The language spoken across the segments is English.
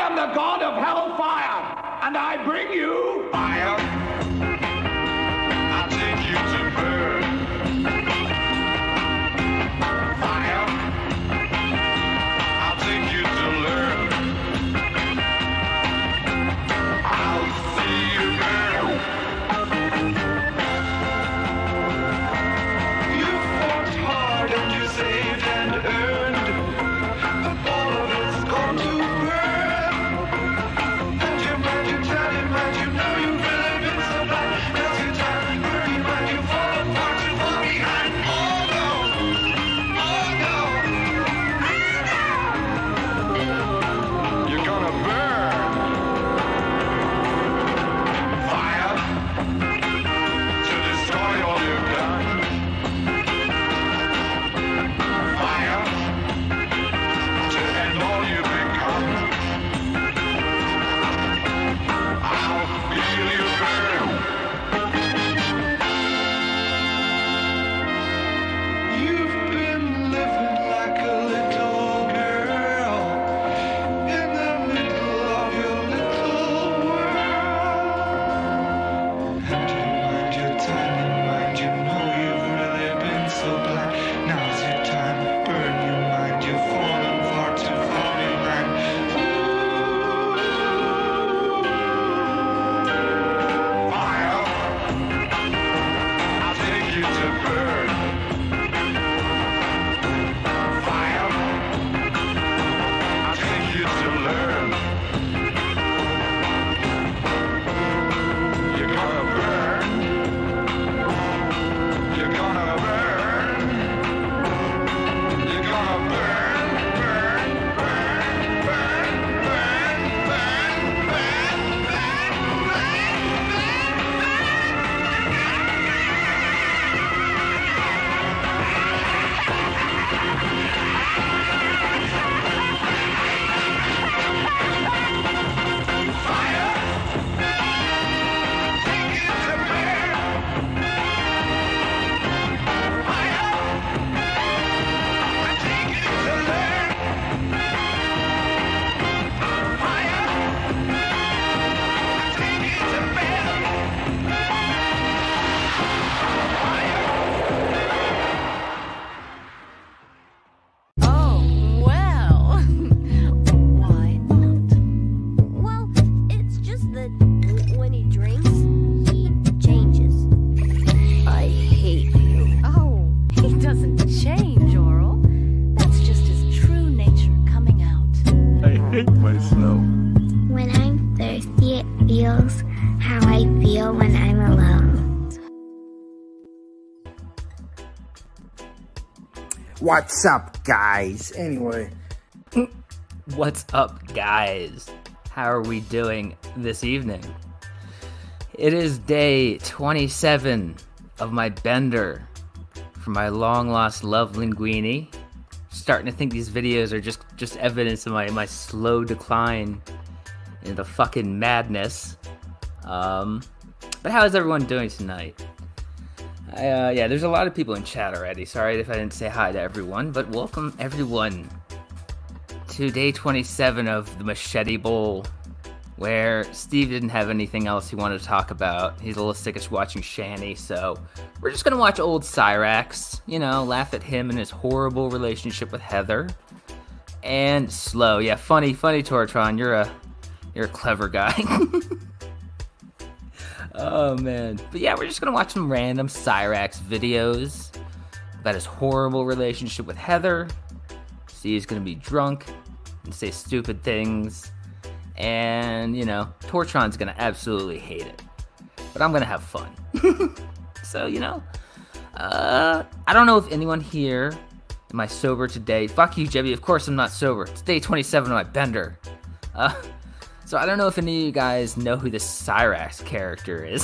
am the god of hellfire, and I bring you fire. I'll take you to burn. Fire. I'll take you to learn. I'll see you burn. You fought hard and you saved and earned, but all of it's gone to burn. And you mind, you tell you mind, you know you've really been so blind. Now's your time, burn your mind, you fall apart, you fall behind. Oh no, oh no, you're gonna burn. Fire to destroy all you've done. Fire to end all you've become. I'll feel you burn. You've been living like a little girl in the middle of your little world. And you mind your tiny mind, you know you've really been so blind. Now's your time, burn your mind, you've fallen far too far behind. Fire, I'll take you to burn. Fire, I'll take you to learn. You're gonna burn. You're gonna burn. You're gonna burn, burn, burn, burn, burn, burn, burn, Fire, take it to burn. Fire, take it to learn. Fire, take it to bear. Oh, well. Why not? Well, it's just that when he drinks, he changes. I hate you. Oh, he doesn't change, Oral. That's just his true nature coming out. I hate myself. When I'm thirsty, it feels how I feel when I'm alone. What's up, guys? Anyway, What's up, guys? How are we doing this evening? It is day 27 of my bender for my long-lost love Linguini. Starting to think these videos are just evidence of my slow decline into fucking madness. But how is everyone doing tonight? Yeah, there's a lot of people in chat already. Sorry if I didn't say hi to everyone, but welcome everyone to day 27 of the Machete Bowl, where Steve didn't have anything else he wanted to talk about. He's a little sickish watching Shanny, so we're just gonna watch old Cyraxx, you know, laugh at him and his horrible relationship with Heather. And slow, yeah, funny Tortron, you're a clever guy. Oh man, but yeah, we're just gonna watch some random Cyraxx videos about his horrible relationship with Heather. Steve's gonna be drunk and say stupid things, and you know, Tortron's gonna absolutely hate it, but I'm gonna have fun. So you know, I don't know if anyone here, am I sober today? Fuck you, Jebby, of course I'm not sober. It's day 27 of my bender. So I don't know if any of you guys know who this Cyraxx character is.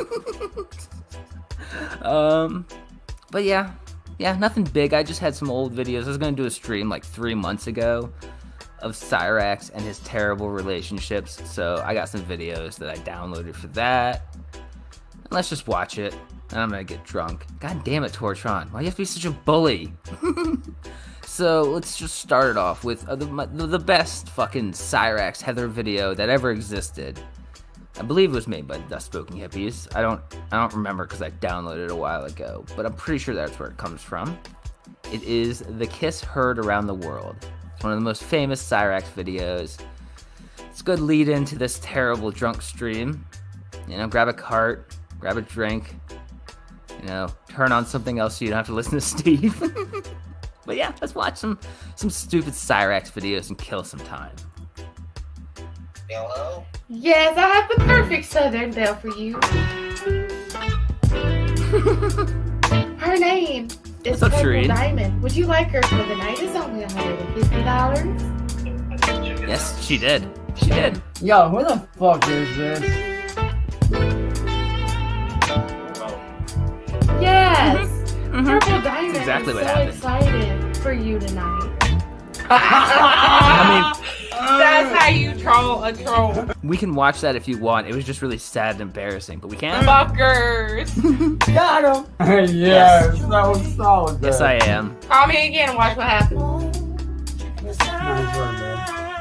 But yeah, nothing big. I just had some old videos. I was gonna do a stream like 3 months ago of Cyraxx and his terrible relationships. So I got some videos that I downloaded for that. And let's just watch it. And I'm gonna get drunk. God damn it, Tortron. Why do you have to be such a bully? So let's just start it off with the best fucking Cyraxx Heather video that ever existed. I believe it was made by the Dust Smoking Hippies. I don't remember because I downloaded it a while ago, but I'm pretty sure that's where it comes from. It is The Kiss Heard Around the World. It's one of the most famous Cyraxx videos. It's a good lead into this terrible drunk stream. You know, grab a cart, grab a drink, you know, turn on something else so you don't have to listen to Steve. But yeah, let's watch some stupid Cyraxx videos and kill some time. Hello? Yes, I have the perfect Southern belle for you. Her name is What's up, Purple Shireen? Diamond. Would you like her for the night? It's only $150. Yes, she did. She did. Yo, who the fuck is this? Yes. Purple Diamond That's exactly is what so happened. excited for you tonight. I That's how you troll a troll. mean, we can watch that if you want. It was just really sad and embarrassing, but we can't. Fuckers. Got him! Yes, that was solid. Yes, I am. Call me again and watch what happens. Nice work, man.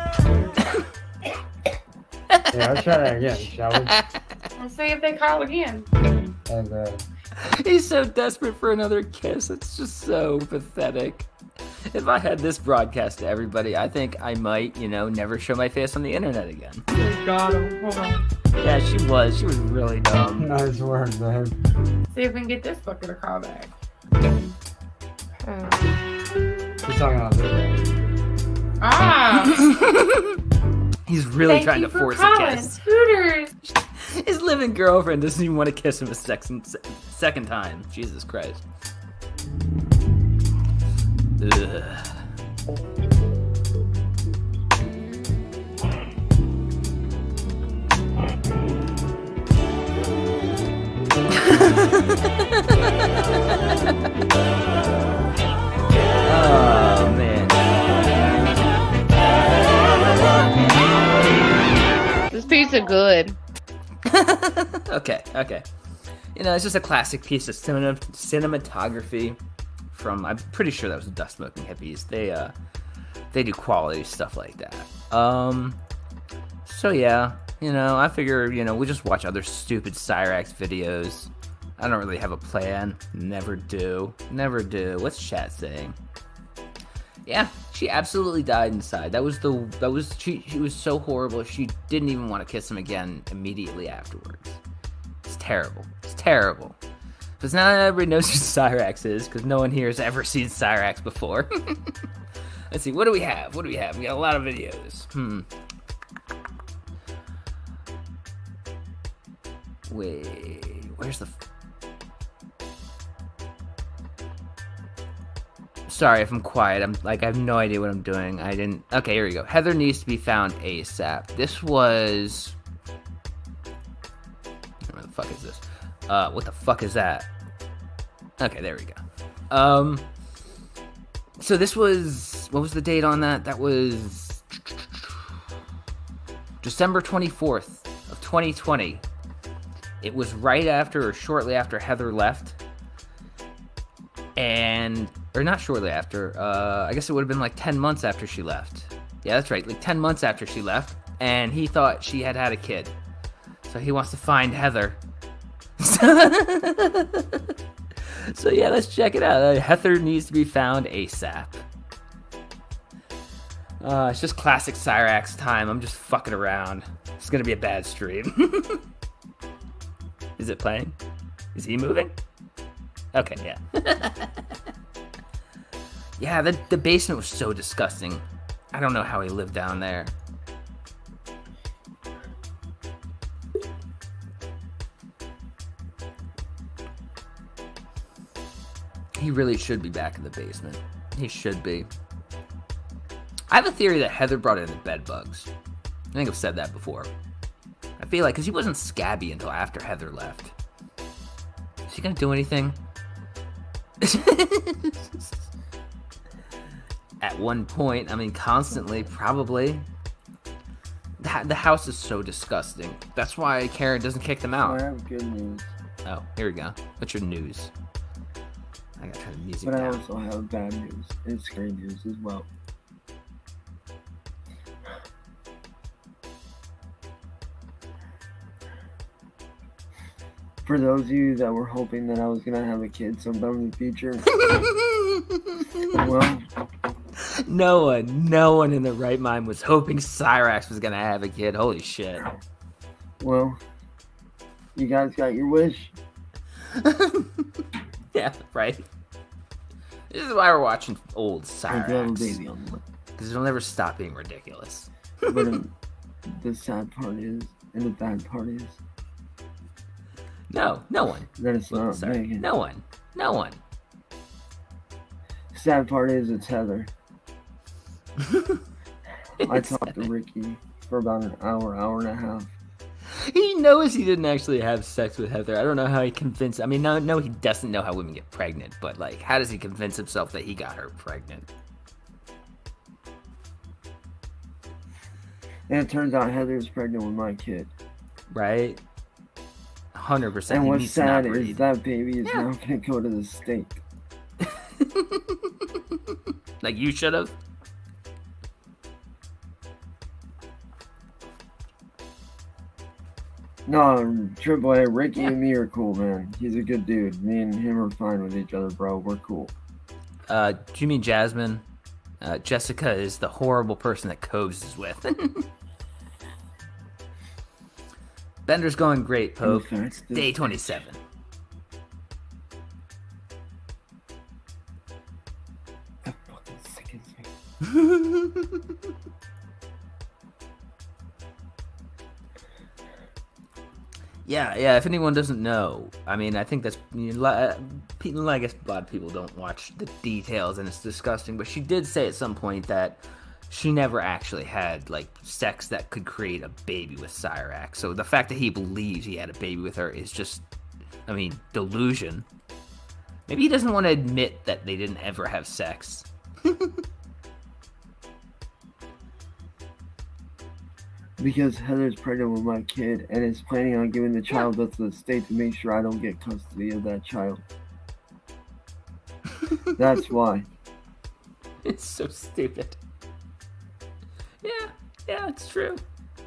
Yeah, let's try that again, shall we? Let's see if they call again. And, He's so desperate for another kiss. It's just so pathetic. If I had this broadcast to everybody, I think I might, you know, never show my face on the internet again. Got him. Hold on. Yeah, she was. She was really dumb. nice work, man. See if we can get this fucker to call back. He's talking about this. Ah. He's really Thank trying you to for force a calling. kiss. Hooters. His living girlfriend doesn't even want to kiss him a second time. Jesus Christ. Ugh. Oh, man. This pizza good. Okay. You know, it's just a classic piece of cinematography from, I'm pretty sure that was the Dust Smoking Hippies. They do quality stuff like that. So yeah, you know, I figure, you know, we just watch other stupid Cyraxx videos. I don't really have a plan. Never do. What's chat saying? Yeah, she absolutely died inside. She was so horrible. She didn't even want to kiss him again immediately afterwards. It's terrible. Because now everybody knows who Cyraxx is, because no one here has ever seen Cyraxx before. Let's see, what do we have? We got a lot of videos. Wait, where's the... Sorry if I'm quiet. I have no idea what I'm doing. Okay, here we go. Heather needs to be found ASAP. This was... Where the fuck is this? What the fuck is that? Okay, there we go. So this was... What was the date on that? That was... December 24th of 2020. It was right after or shortly after Heather left. Or not shortly after, I guess it would have been like 10 months after she left. Yeah, that's right, like 10 months after she left. And he thought she had a kid. So he wants to find Heather. So yeah, let's check it out. Heather needs to be found ASAP. It's just classic Cyraxx time. I'm just fucking around. It's gonna be a bad stream. Is it playing? Is he moving? Okay, yeah. Yeah, the basement was so disgusting. I don't know how he lived down there. He really should be back in the basement. He should be. I have a theory that Heather brought in the bed bugs. I think I've said that before. I feel like, because he wasn't scabby until after Heather left. Is he gonna do anything? At one point, I mean, constantly, probably. The house is so disgusting. That's why Karen doesn't kick them out. I have good news. Oh, here we go. What's your news? I gotta turn the music But I down. also have bad news. It's great news as well. For those of you that were hoping that I was gonna have a kid sometime in the future, well, No one in their right mind was hoping Cyraxx was gonna have a kid. Holy shit. well, you guys got your wish. Yeah, right. This is why we're watching old I do have a Cyraxx. baby on the way. Because it'll never stop being ridiculous. But the sad part is, and the bad part is, No one. that it's not Sorry. Megan. No one. Sad part is, it's Heather. I It's- talked to Ricky for about an hour and a half. He knows he didn't actually have sex with Heather. I don't know how he convinced. I mean, no, he doesn't know how women get pregnant. But like, how does he convince himself that he got her pregnant? And it turns out Heather's pregnant with my kid. Right? 100%. And He what's needs to not sad is breathe. that baby is now gonna go to the state. Like you should have. No, Triple A, Ricky and me are cool, man. He's a good dude. Me and him are fine with each other, bro. We're cool. Do you mean Jasmine? Jessica is the horrible person that Cobes is with. Bender's going great, Pope. In fact, Day 27. That fucking sickens me. Yeah. If anyone doesn't know, I mean, I think that's I guess a lot of people don't watch the details, and it's disgusting. But she did say at some point that she never actually had like sex that could create a baby with Cyraxx. So the fact that he believes he had a baby with her is just, I mean, delusion. Maybe he doesn't want to admit that they didn't ever have sex. Because Heather's pregnant with my kid and is planning on giving the child up to the state to make sure I don't get custody of that child. That's why. It's so stupid. Yeah, it's true.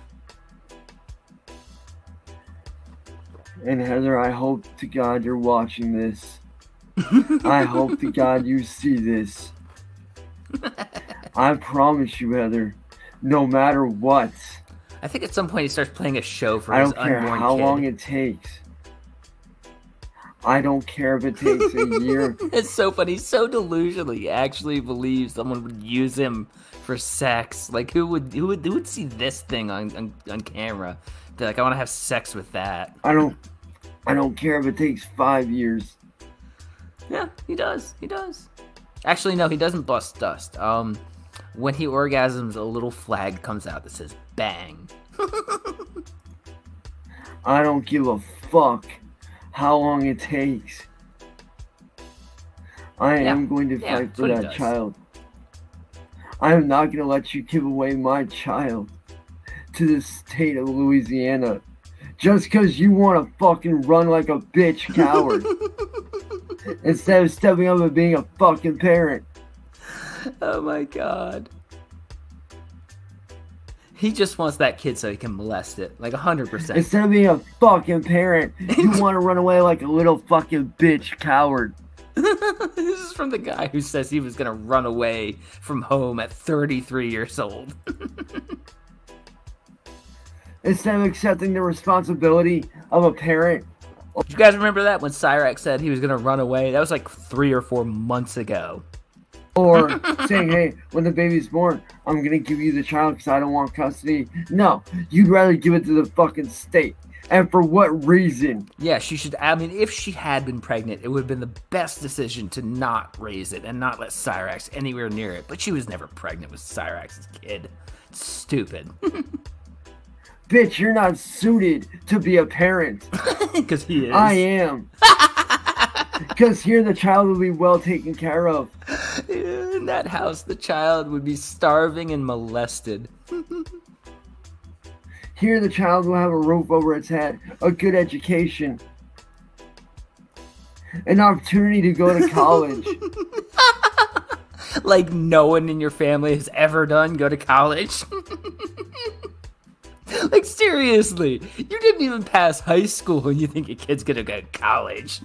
And Heather, I hope to God you're watching this. I hope to God you see this. I promise you, Heather, no matter what, I think at some point he starts playing a show for I his don't care unborn how kid. long it takes. I don't care if it takes a year. It's so funny. He's so delusional. He actually believes someone would use him for sex. Like who would see this thing on camera? Be like, I want to have sex with that. I don't care if it takes 5 years. Yeah, he does. Actually, no, he doesn't bust dust. When he orgasms, a little flag comes out that says "bang." I don't give a fuck how long it takes. I am going to fight that's for what he that does. child. I am not going to let you give away my child to the state of Louisiana just because you want to fucking run like a bitch coward instead of stepping up and being a fucking parent. Oh my god. He just wants that kid so he can molest it, like 100%. Instead of being a fucking parent, you want to run away like a little fucking bitch coward. This is from the guy who says he was gonna run away from home at 33 years old. Instead of accepting the responsibility of a parent. You guys remember that when Cyraxx said he was gonna run away? That was like 3 or 4 months ago. Or saying, hey, when the baby's born, I'm going to give you the child because I don't want custody. No, you'd rather give it to the fucking state. And for what reason? Yeah, she should. I mean, if she had been pregnant, it would have been the best decision to not raise it and not let Cyraxx anywhere near it. But she was never pregnant with Cyraxx's kid. Stupid. Bitch, you're not suited to be a parent. Because he is. I am. Because here the child will be well taken care of. In that house, the child would be starving and molested. Here the child will have a roof over its head, a good education, An opportunity to go to college. Like no one in your family has ever done, go to college. Like seriously, you didn't even pass high school and you think your kid's gonna go to college.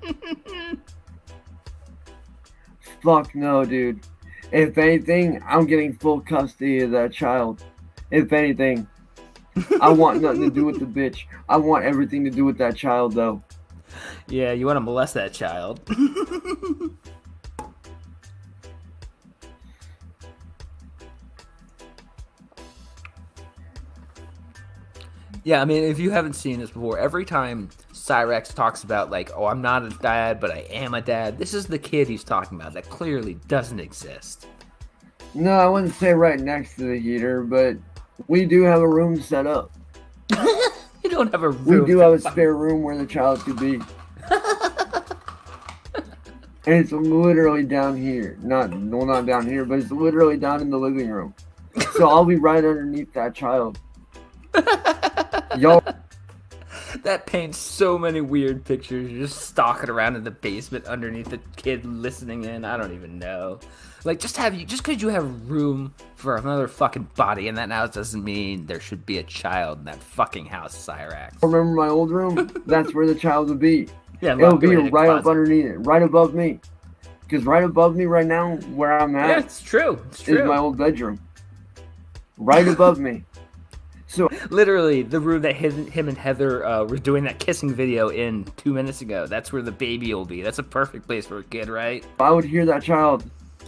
Fuck no, dude. If anything, I'm getting full custody of that child. If anything. I want nothing to do with the bitch. I want everything to do with that child, though. Yeah, you want to molest that child. Yeah, I mean, if you haven't seen this before, every time Cyraxx talks about, like, oh, I'm not a dad, but I am a dad, this is the kid he's talking about that clearly doesn't exist. No, I wouldn't say right next to the heater, but we do have a room set up. You don't have a room. We do have a spare room where the child could be. And it's literally down here. Not down here, but it's literally down in the living room. So I'll be right underneath that child. Yo. That paints so many weird pictures. You're just stalking around in the basement underneath the kid listening in. I don't even know. Like, just because you have room for another fucking body in that house doesn't mean there should be a child in that fucking house, Cyraxx. Remember my old room? That's where the child would be. Yeah, it'll be right up underneath it, right above me. Because right above me right now, where I'm at, yeah, it's true. It's true. is my old bedroom. Right above me. So literally, the room that him and Heather were doing that kissing video in 2 minutes ago. That's where the baby will be. That's a perfect place for a kid, right? I would hear that child.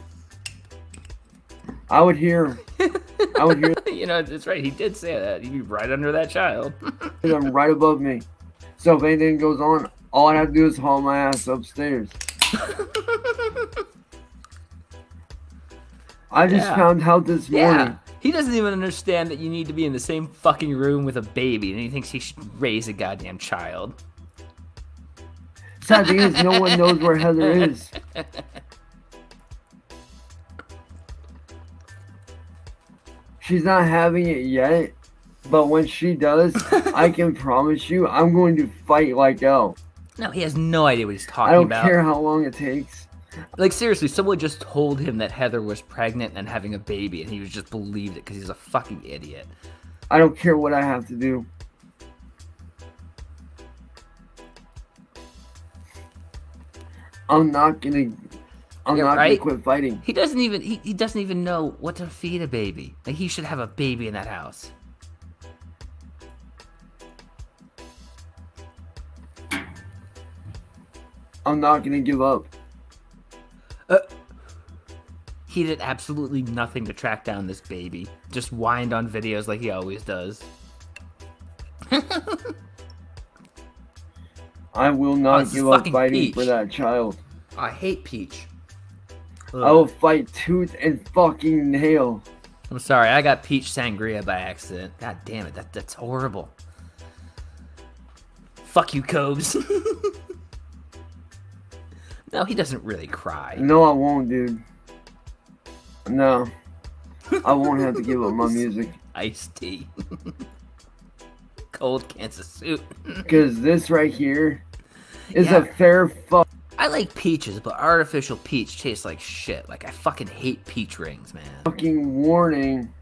I would hear. You know, that's right. He did say that. He'd be right under that child. Them right above me. So if anything goes on, all I have to do is haul my ass upstairs. I just found out this morning. He doesn't even understand that you need to be in the same fucking room with a baby, and he thinks he should raise a goddamn child. Sad thing is, no one knows where Heather is. She's not having it yet, but when she does, I can promise you, I'm going to fight like hell. No, he has no idea what he's talking about. I don't care how long it takes. Like, seriously, someone just told him that Heather was pregnant and having a baby, and he just believed it because he's a fucking idiot. I don't care what I have to do. I'm not gonna quit fighting. He doesn't even know what to feed a baby. Like, he should have a baby in that house. I'm not gonna give up. He did absolutely nothing to track down this baby. Just whined on videos like he always does. I will not give up fighting for that child. I hate Peach. Ugh. I will fight tooth and fucking nail. I'm sorry, I got Peach Sangria by accident. God damn it, that's horrible. Fuck you, Cobes. No, he doesn't really cry. No, I won't, dude. No. I won't have to give up my music. Iced tea. Cold Kansas soup. Because this right here is a fair fuck. I like peaches, but artificial peach tastes like shit. Like, I fucking hate peach rings, man. Fucking warning.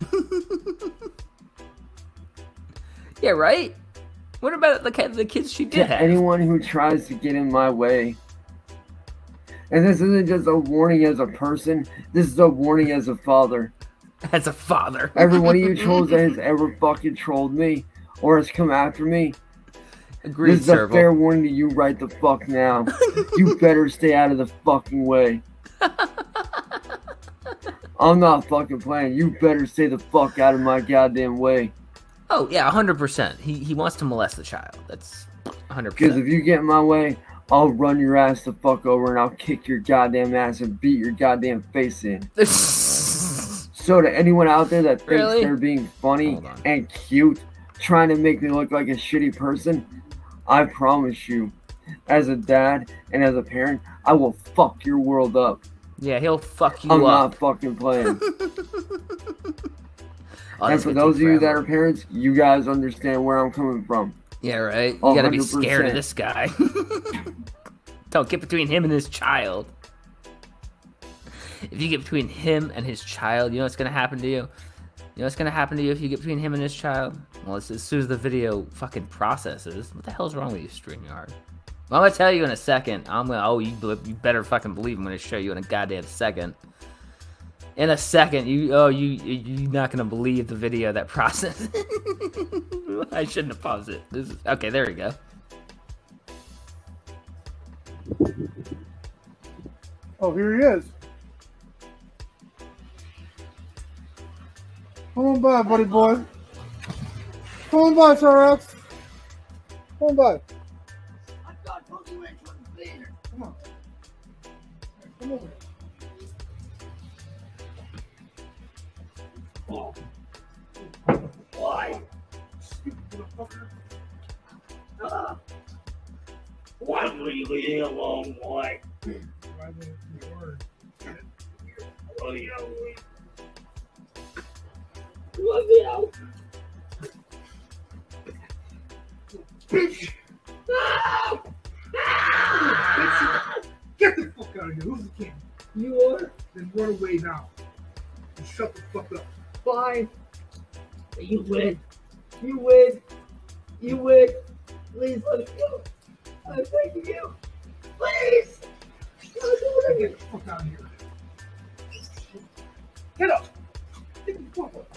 Yeah, right? What about the kids she did have? Anyone who tries to get in my way. And this isn't just a warning as a person. This is a warning as a father. As a father. Every one of you trolls that has ever fucking trolled me or has come after me. Agreed, this is a fair warning to you right the fuck now. You better stay out of the fucking way. I'm not fucking playing. You better stay the fuck out of my goddamn way. Oh, yeah, 100%. He wants to molest the child. That's 100%. Because if you get in my way, I'll run your ass the fuck over and I'll kick your goddamn ass and beat your goddamn face in. So to anyone out there that thinks they're being funny and cute, trying to make me look like a shitty person, I promise you, as a dad and as a parent, I will fuck your world up. Yeah, he'll fuck you up. I'm not fucking playing. And for those of you that are parents, you guys understand where I'm coming from. Yeah, right? You gotta be scared of this guy. Don't get between him and his child. If you get between him and his child, you know what's gonna happen to you? You know what's gonna happen to you if you get between him and his child? Well, as soon as the video fucking processes, what the hell's wrong with you, StreamYard? Well, I'm gonna tell you in a second. You better fucking believe I'm gonna show you in a goddamn second. In a second, you're not gonna believe the video that processes. I shouldn't have paused it. Okay, there we go. Oh, here he is. Come on by, buddy boy. Come on by, Cyraxx. Come on by. Come on. Come over. Oh. Why? Stupid motherfucker. Why will you leave me alone, boy? Why won't you word? Oh, yeah. Bitch! Get the fuck out of here. Who's the king? You are? Then run away now. And shut the fuck up. Fine. You win. You win. You win. Please let me go. I'm begging you. Please! Get the fuck out of here. Get up! Get the fuck up.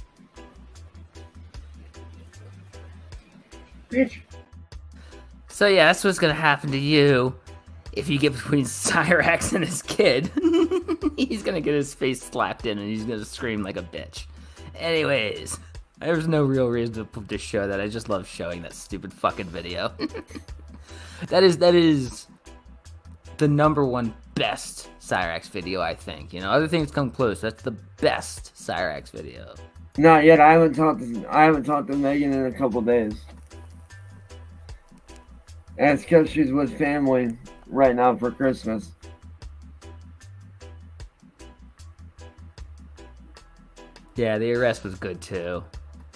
Bitch. So yeah, that's what's gonna happen to you if you get between Cyraxx and his kid. He's gonna get his face slapped in and he's gonna scream like a bitch. Anyways, there's no real reason to show that. I just love showing that stupid fucking video. That is the #1 best Cyraxx video, I think. You know, other things come close. That's the best Cyraxx video. Not yet. I haven't talked to Megan in a couple days. And it's because she's with family right now for Christmas. Yeah, the arrest was good too.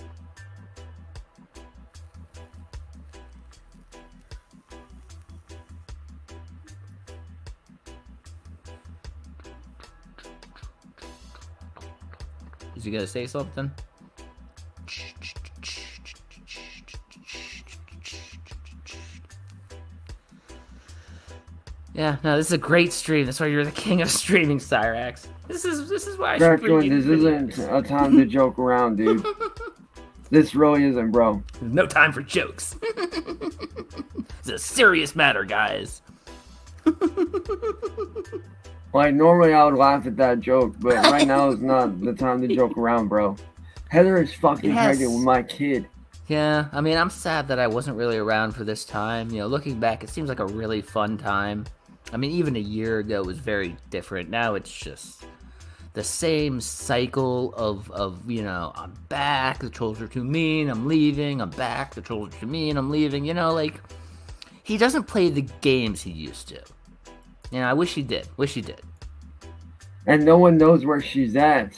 Is he gonna say something? Yeah, no, this is a great stream. That's why you're the king of streaming, Cyraxx. This is why I should bring you this isn't a time to joke around, dude. This really isn't, bro. There's no time for jokes. It's a serious matter, guys. Like, normally I would laugh at that joke, but right now is not the time to joke around, bro. Heather is fucking pregnant with my kid. Yeah, I mean, I'm sad that I wasn't really around for this time. You know, looking back, it seems like a really fun time. I mean, even a year ago was very different. Now it's just the same cycle of you know, I'm back, the trolls are too mean, I'm leaving, I'm back, the trolls are too mean, I'm leaving. You know, like, he doesn't play the games he used to. You know, I wish he did. Wish he did. And no one knows where she's at.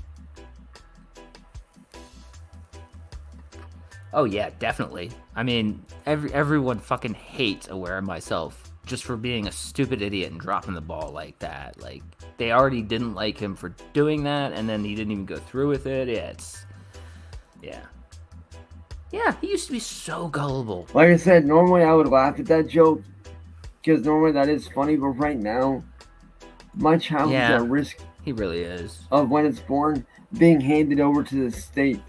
Oh yeah, definitely. I mean, everyone fucking hates Aware of Myself just for being a stupid idiot and dropping the ball like that. Like, they already didn't like him for doing that, and then he didn't even go through with it. Yeah, yeah, he used to be so gullible. Like I said, normally I would laugh at that joke, because normally that is funny, but right now, my child is at risk. He really is. Of when it's born, being handed over to the state.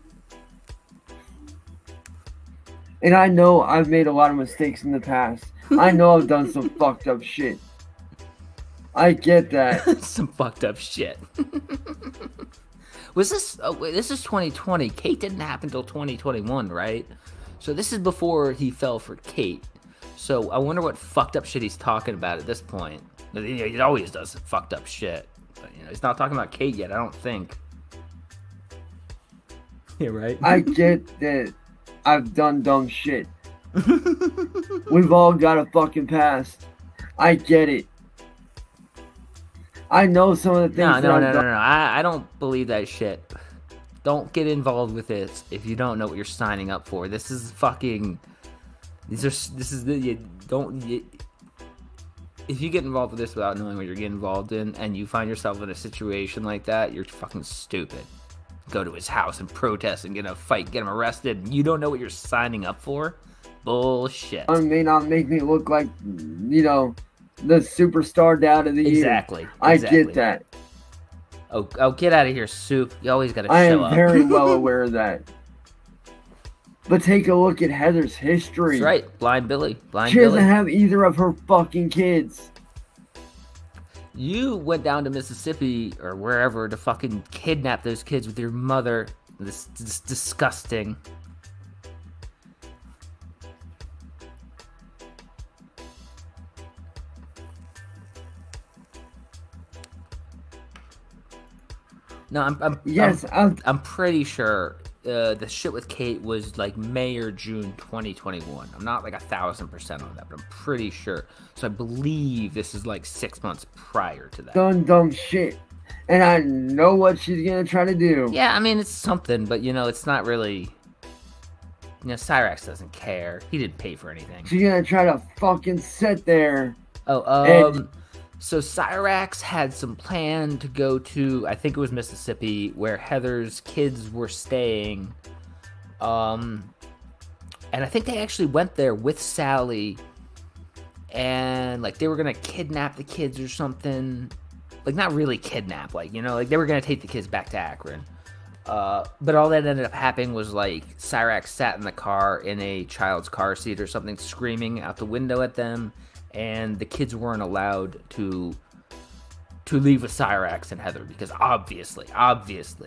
And I know I've made a lot of mistakes in the past. I know I've done some fucked up shit. I get that. Some fucked up shit. Was this... Oh, wait, this is 2020. Kate didn't happen until 2021, right? So this is before he fell for Kate. So I wonder what fucked up shit he's talking about at this point. He always does fucked up shit. But, you know, he's not talking about Kate yet, I don't think. Yeah, right? I get that I've done dumb shit. We've all got a fucking past. I get it. I know some of the things No. I don't believe that shit. Don't get involved with it if you don't know what you're signing up for. This is fucking... if you get involved with this without knowing what you're getting involved in, and you find yourself in a situation like that, you're fucking stupid. Go to his house and protest and get in a fight, get him arrested. You don't know what you're signing up for? Bullshit. It may not make me look like, you know, the superstar dad of the year. Exactly. I get that. Oh, get out of here, Soup. You always gotta I show am up. very well aware of that. But take a look at Heather's history. That's right. Blind Billy. She doesn't have either of her fucking kids. You went down to Mississippi or wherever to fucking kidnap those kids with your mother. This is disgusting. No, I'm pretty sure the shit with Kate was like May or June 2021. I'm not like 1,000% on that, but I'm pretty sure. So I believe this is like 6 months prior to that. Done dumb shit. And I know what she's gonna try to do. Yeah, I mean, it's something, but you know, it's not really. You know, Cyraxx doesn't care. He didn't pay for anything. She's gonna try to fucking sit there. So Cyraxx had some plan to go to, I think it was Mississippi, where Heather's kids were staying. And I think they actually went there with Sally. And, like, they were going to kidnap the kids or something. Like, not really kidnap, like, you know, like, they were going to take the kids back to Akron. But all that ended up happening was, like, Cyraxx sat in the car in a child's car seat or something, screaming out the window at them. And the kids weren't allowed to leave with Cyraxx and Heather because obviously, I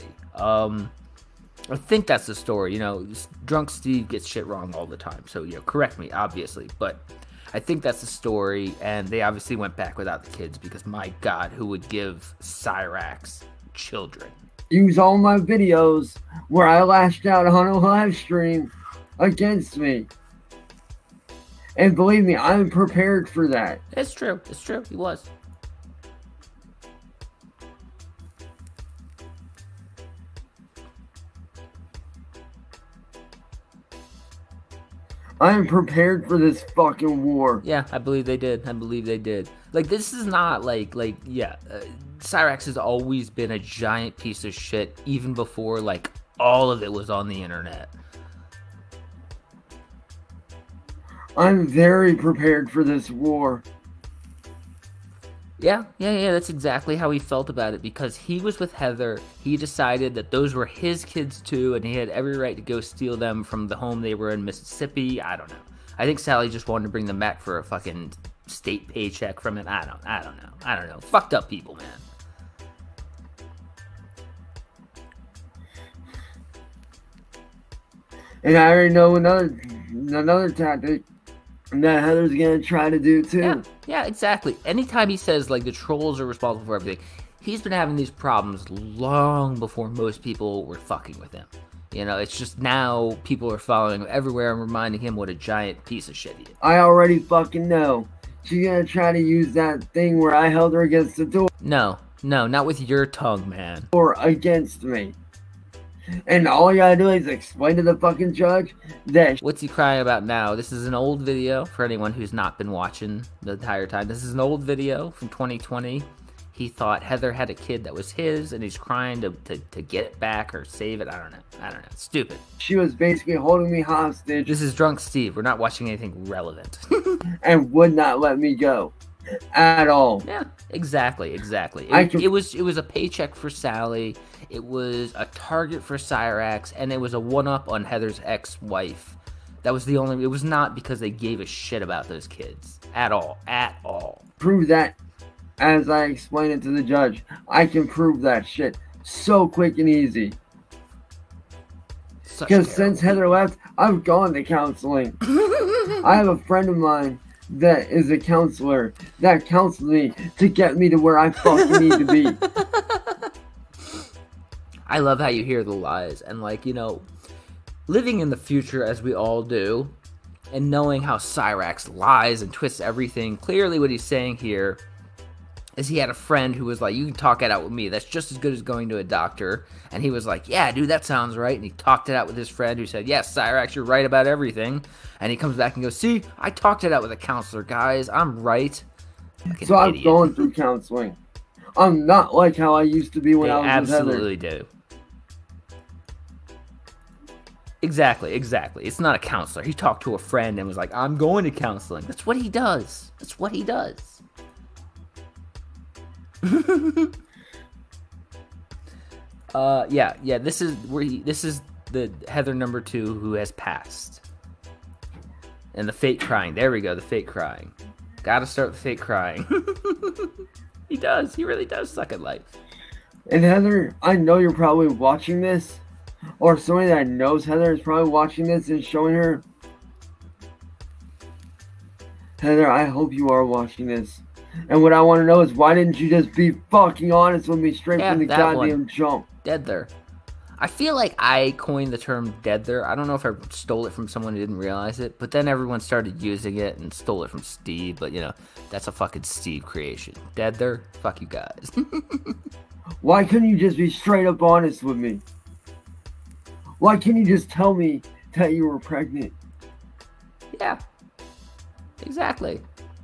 think that's the story. You know, drunk Steve gets shit wrong all the time, so you know, correct me, obviously. But I think that's the story, and they obviously went back without the kids because my God, who would give Cyraxx children? Use all my videos where I lashed out on a live stream against me. And believe me, I'm prepared for that. It's true. It's true. He was. I'm prepared for this fucking war. Yeah, I believe they did. Like, this is not Cyraxx has always been a giant piece of shit, even before, like, all of it was on the internet. I'm very prepared for this war. Yeah, that's exactly how he felt about it, because he was with Heather. He decided that those were his kids too, and he had every right to go steal them from the home they were in Mississippi. I don't know. I think Sally just wanted to bring them back for a fucking state paycheck from it. I don't know. Fucked up people, man. And I already know another tactic that Heather's gonna try to do too. Yeah, exactly. Anytime he says, like, the trolls are responsible for everything, he's been having these problems long before most people were fucking with him. You know, it's just now people are following him everywhere and reminding him what a giant piece of shit he is. I already fucking know. She's gonna try to use that thing where I held her against the door. No, not with your tongue, man. Or against me. And all you gotta do is explain to the fucking judge that... What's he crying about now? This is an old video for anyone who's not been watching the entire time. This is an old video from 2020. He thought Heather had a kid that was his, and he's crying to get it back or save it. I don't know. It's stupid. She was basically holding me hostage. This is Drunk Steve. We're not watching anything relevant. And would not let me go. At all. Yeah, exactly. It was a paycheck for Sally. It was a target for Cyraxx, and it was a one-up on Heather's ex-wife. That was the only... It was not because they gave a shit about those kids. At all. Prove that as I explain it to the judge. I can prove that shit so quick and easy. Because since Heather left, I've gone to counseling. I have a friend of mine that is a counselor that counsels me to get me to where I fucking need to be. I love how you hear the lies, and, like, you know, living in the future as we all do, and knowing how Cyraxx lies and twists everything, clearly what he's saying here is he had a friend who was like, you can talk it out with me, that's just as good as going to a doctor, and he was like, yeah, dude, that sounds right, and he talked it out with his friend who said, yes, Cyraxx, you're right about everything, and he comes back and goes, see, I talked it out with a counselor, guys, I'm right. Like So an I've idiot. gone through counseling. I'm not like how I used to be when They I was with Heather. absolutely do. Exactly. It's not a counselor. He talked to a friend and was like, I'm going to counseling. That's what he does. Yeah, this is the Heather number 2 who has passed. And the fake crying. There we go, the fake crying. Gotta start the fake crying. He does. He really does suck at life. And Heather, I know you're probably watching this. Or somebody that knows Heather is probably watching this and showing her. Heather, I hope you are watching this. And what I want to know is, why didn't you just be fucking honest with me straight from the that goddamn one. jump? Dead there. I feel like I coined the term dead there. I don't know if I stole it from someone who didn't realize it, but then everyone started using it and stole it from Steve, but that's a fucking Steve creation. Dead there? Fuck you guys. Why couldn't you just be straight up honest with me? Why can't you just tell me that you were pregnant? Yeah. Exactly.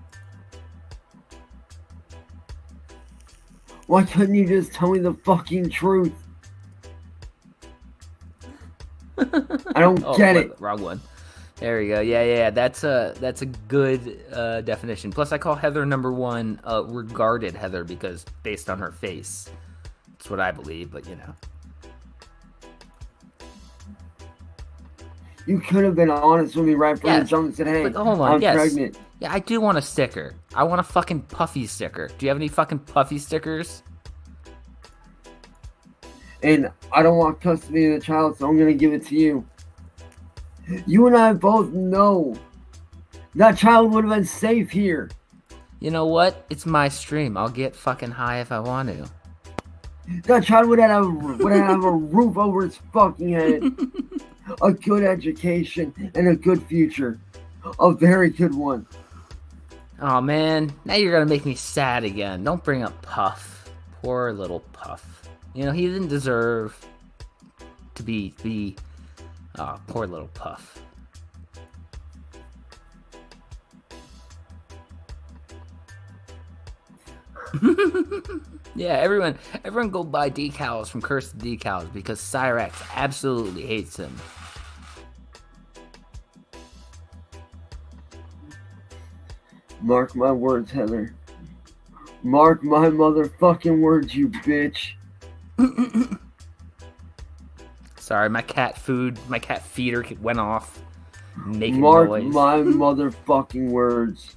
Why couldn't you just tell me the fucking truth? I don't get it. Wrong one. There we go. Yeah. That's a good definition. Plus, I call Heather number 1 regarded Heather because based on her face. That's what I believe, but You could have been honest with me right from the jump and said, hey, but hold on. I'm pregnant. Yeah, I do want a sticker. I want a fucking puffy sticker. Do you have any fucking puffy stickers? And I don't want custody of the child, so I'm going to give it to you. You and I both know that child would have been safe here. You know what? It's my stream. I'll get fucking high if I want to. That child would have a roof over its fucking head. A good education and a good future. A very good one. Oh man, now you're gonna make me sad again. Don't bring up Puff. Poor little Puff. He didn't deserve to be oh, poor little Puff. Yeah, everyone go buy decals from Cursed Decals because Cyraxx absolutely hates him. Mark my words, Heather. Mark my motherfucking words, you bitch. Sorry, my cat feeder went off. Making Mark noise. my motherfucking words.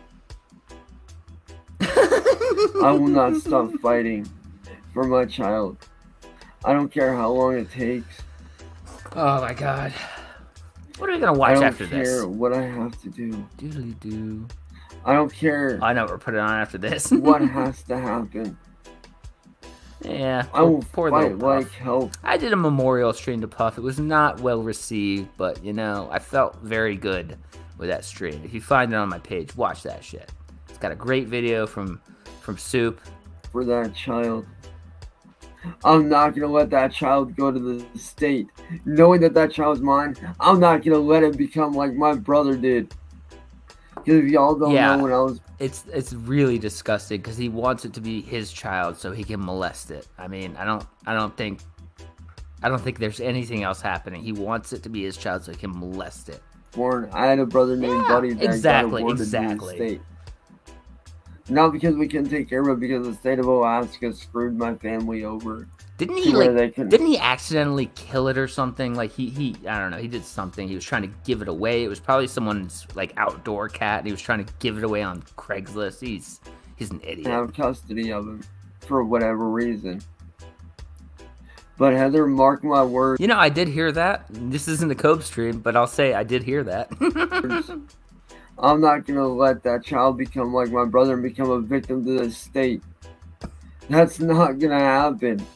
I will not stop fighting for my child. I don't care how long it takes. Oh my god. What are we gonna watch after this? I don't care what I have to do. Doodly doo. I don't care. I know what we're putting on after this. What has to happen. Yeah. I will poor fight little Puff. like hell. I did a memorial stream to Puff. It was not well received, but I felt very good with that stream. If you find it on my page, watch that shit. It's got a great video from Soup. For that child. I'm not going to let that child go to the state. Knowing that that child's mine, I'm not going to let it become like my brother did. Because if y'all don't know, when I was... It's really disgusting because he wants it to be his child so he can molest it. I mean, I don't think there's anything else happening. He wants it to be his child so he can molest it. I had a brother named Buddy that got aborted in the state. Not because we couldn't take care of it, because the state of Alaska screwed my family over. Didn't he accidentally kill it or something? Like he I don't know, he did something. He was trying to give it away. It was probably someone's like outdoor cat and he was trying to give it away on Craigslist. He's an idiot. I have custody of him for whatever reason. But Heather, mark my words. I did hear that. This isn't a Cope stream, but I'll say I did hear that. I'm not going to let that child become like my brother and become a victim to the state. That's not going to happen.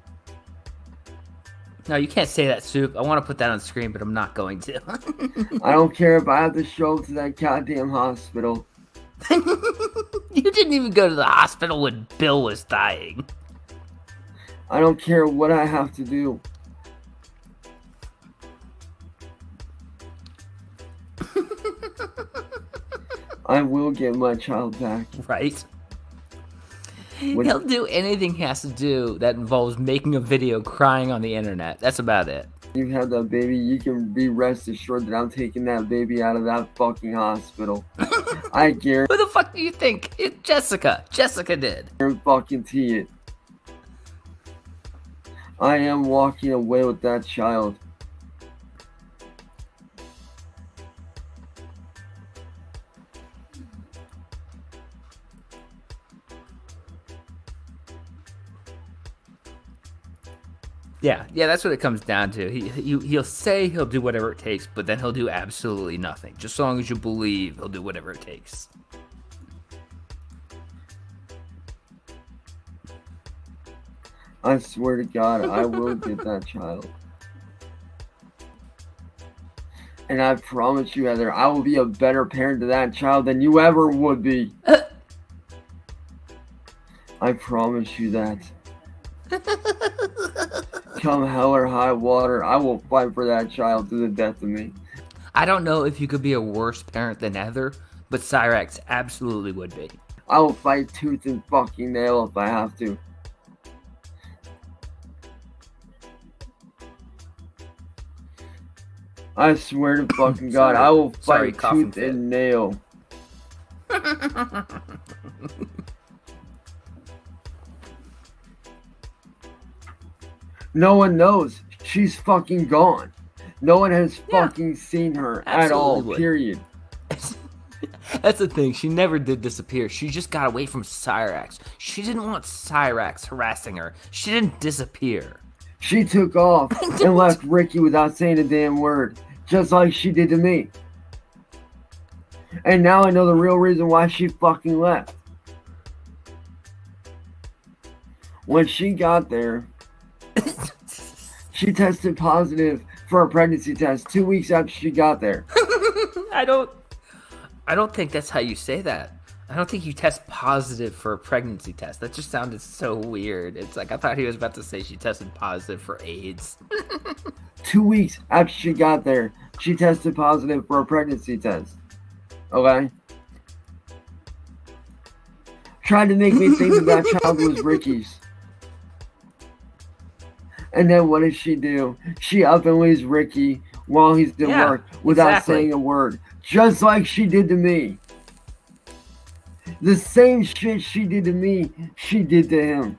No, you can't say that, Soup. I want to put that on screen, but I'm not going to. I don't care if I have to show up to that goddamn hospital. You didn't even go to the hospital when Bill was dying. I don't care what I have to do. I will get my child back. Right? What- He'll do anything he has to do that involves making a video crying on the internet. That's about it. You have that baby, you can be rest assured that I'm taking that baby out of that fucking hospital. I Who the fuck do you think? It's Jessica. Jessica did. guarantee it. I am walking away with that child. Yeah, that's what it comes down to. He'll say he'll do whatever it takes, but then he'll do absolutely nothing. Just as long as you believe, he'll do whatever it takes. I swear to God, I will get that child. And I promise you, Heather, I will be a better parent to that child than you ever would be. I promise you that. Come hell or high water, I will fight for that child to the death of me. I don't know if you could be a worse parent than Heather, but Cyraxx absolutely would be. I will fight tooth and fucking nail if I have to. I swear to fucking God, I will Sorry, fight coughing tooth fit. and nail. No one knows. She's fucking gone. No one has fucking seen her at all, absolutely would. period. That's the thing. She never did disappear. She just got away from Cyraxx. She didn't want Cyraxx harassing her. She didn't disappear. She took off and left Ricky without saying a damn word, just like she did to me. And now I know the real reason why she fucking left. When she got there, she tested positive for a pregnancy test 2 weeks after she got there. I don't think that's how you say that. I don't think you test positive for a pregnancy test. That just sounded so weird. It's like I thought he was about to say she tested positive for AIDS. 2 weeks after she got there, she tested positive for a pregnancy test. Okay? Tried to make me think that child was Ricky's. And then what does she do? She up and leaves Ricky while he's at work without exactly. saying a word. Just like she did to me. The same shit she did to me, she did to him.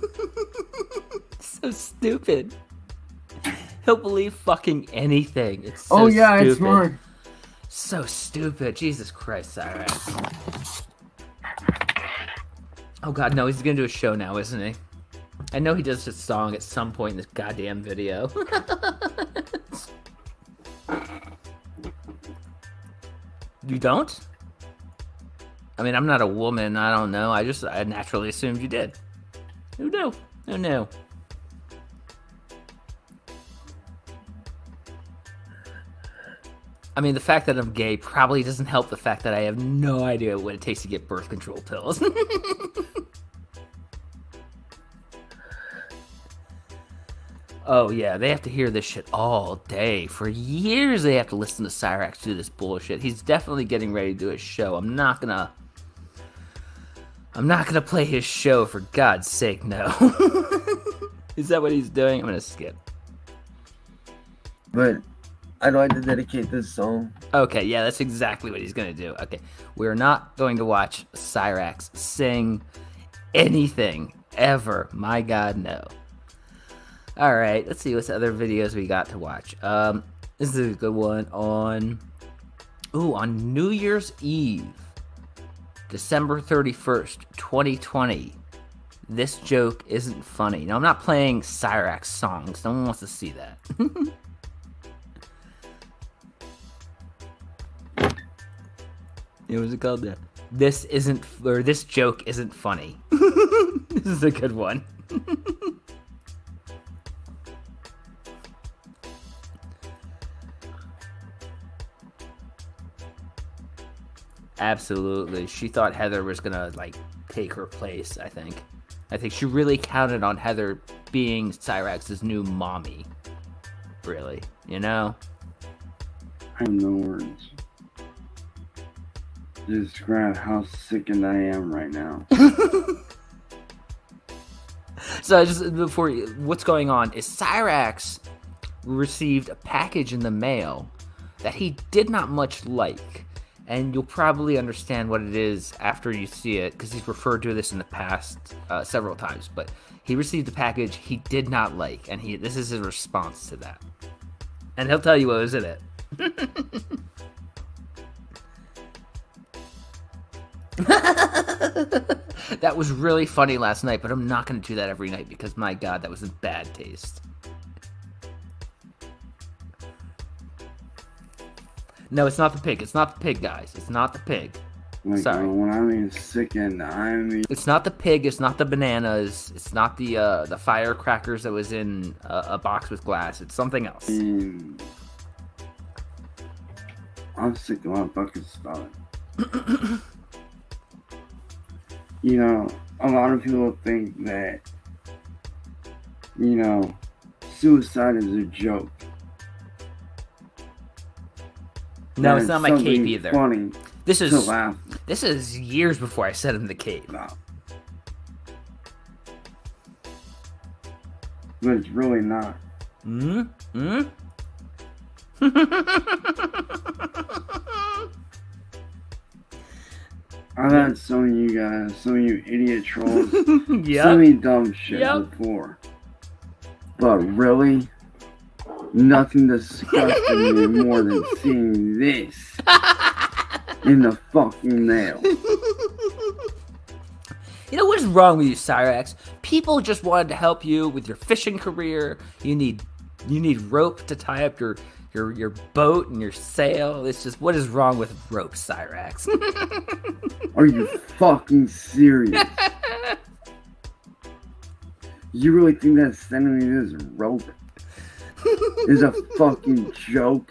So stupid. He'll believe fucking anything. It's so Oh yeah, stupid. it's mine. So stupid. Jesus Christ, Cyraxx. Oh god, no, he's gonna do a show now, isn't he? I know he does this song at some point in this goddamn video. You don't? I mean, I'm not a woman, I don't know. I naturally assumed you did. Who knew? Who knew? I mean, the fact that I'm gay probably doesn't help the fact that I have no idea what it takes to get birth control pills. Oh yeah, they have to hear this shit all day. For years they have to listen to Cyraxx do this bullshit. He's definitely getting ready to do his show. I'm not gonna play his show, for God's sake, no. Is that what he's doing? I'm gonna skip. But I'd like to dedicate this song. Okay, yeah, that's exactly what he's gonna do. Okay, we're not going to watch Cyraxx sing anything ever. My God, no. All right, let's see what other videos we got to watch. This is a good one on New Year's Eve, December 31st, 2020. This joke isn't funny. Now, I'm not playing Cyraxx songs. No one wants to see that. What was it called there? This joke isn't funny. This is a good one. Absolutely. She thought Heather was gonna, like, take her place, I think. I think she really counted on Heather being Cyraxx's new mommy. Really. You know? I have no words. describe how sickened I am right now. So just before, what's going on is Cyraxx received a package in the mail that he did not much like, and you'll probably understand what it is after you see it, because he's referred to this in the past several times. But he received a package he did not like, and this is his response to that, and he'll tell you what was in it. That was really funny last night, but I'm not going to do that every night because, my God, that was in bad taste. No, it's not the pig. It's not the pig, guys. It's not the pig. Like, Sorry. When I mean sickened, I mean... It's not the pig. It's not the bananas. It's not the firecrackers that was in a box with glass. It's something else. I'm sick of my fucking stomach. You know, a lot of people think that, you know, suicide is a joke. No, That it's not is my cape something either. Funny This to is laugh years before I sent him the cape. about. But it's really not. I've had some of you guys, some of you idiot trolls, so many dumb shit before. But really, nothing disgusted me more than seeing this in the fucking mail. You know what is wrong with you, Cyraxx? People just wanted to help you with your fishing career. You need rope to tie up your boat and your sail. It's just, what is wrong with rope, Cyraxx? Are you fucking serious? You really think that sending me this rope is a fucking joke?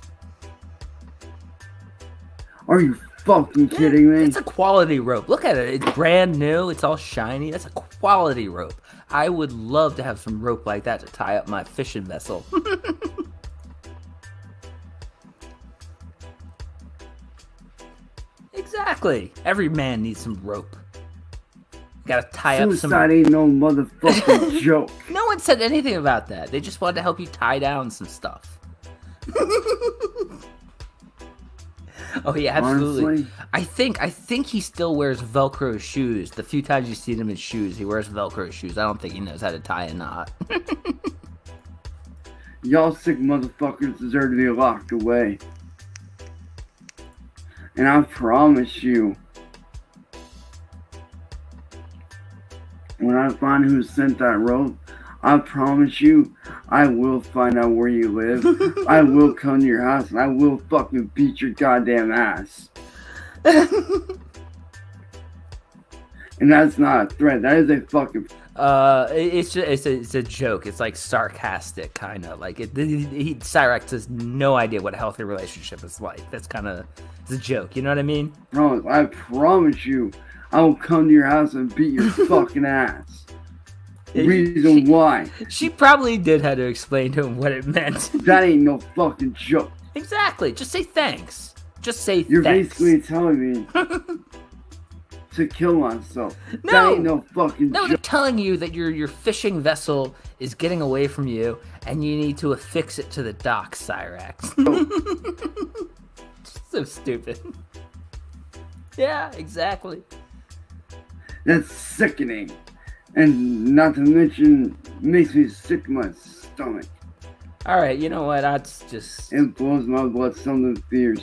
Are you fucking kidding me? It's a quality rope. Look at it. It's brand new. It's all shiny. That's a quality rope. I would love to have some rope like that to tie up my fishing vessel. Exactly. Every man needs some rope. Gotta tie up some... Suicide ain't no motherfucking joke. No one said anything about that. They just wanted to help you tie down some stuff. Oh yeah, absolutely. Honestly, I think he still wears Velcro shoes. The few times you see him in shoes, he wears Velcro shoes. I don't think he knows how to tie a knot. y'all sick motherfuckers deserve to be locked away. And I promise you, when I find who sent that rope, I promise you, I will find out where you live. I will come to your house and I will fucking beat your goddamn ass. And that's not a threat. That is a fucking... It's a joke. It's like sarcastic, kind of. Like, Cyraxx has no idea what a healthy relationship is like. That's kind of... It's a joke, you know what I mean? I promise you, I will come to your house and beat your fucking ass. Reason why. She probably did have to explain to him what it meant. That ain't no fucking joke. Exactly. Just say thanks. Just say You're thanks. basically telling me to kill myself. No. That ain't no fucking No, they're joke. telling you that your fishing vessel is getting away from you, and you need to affix it to the dock, Cyraxx. So stupid. Yeah, exactly. That's sickening. And not to mention, makes me sick to my stomach. All right, you know what? That's just... It blows my blood something fierce.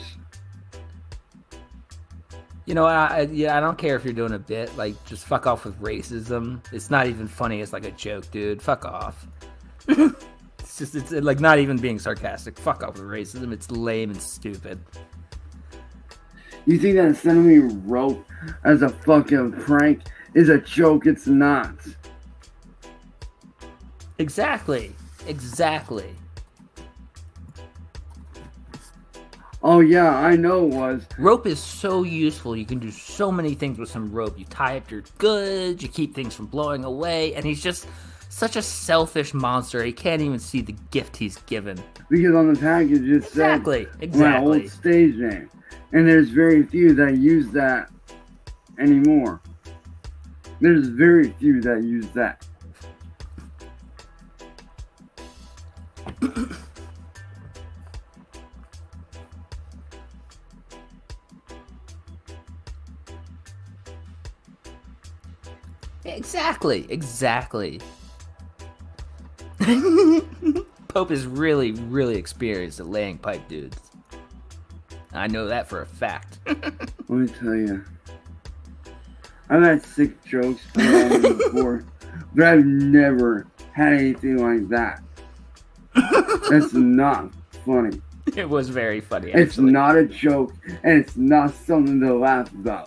You know what? I don't care if you're doing a bit. Like, just fuck off with racism. It's not even funny. It's like a joke, dude. Fuck off. It's like not even being sarcastic. Fuck off with racism. It's lame and stupid. You think that sending me rope as a fucking prank is a joke? It's not. Exactly. Oh yeah, I know it was. Rope is so useful. You can do so many things with some rope. You tie up your goods, you keep things from blowing away, and he's just such a selfish monster. He can't even see the gift he's given. Because on the package it said Exactly. my old stage name. And there's very few that use that anymore. There's very few that use that. Exactly. Pope is really, really experienced at laying pipe dudes. I know that for a fact. Let me tell you, I've had sick jokes before, but I've never had anything like that. That's not funny. It was very funny, It's actually. not a joke, and it's not something to laugh about.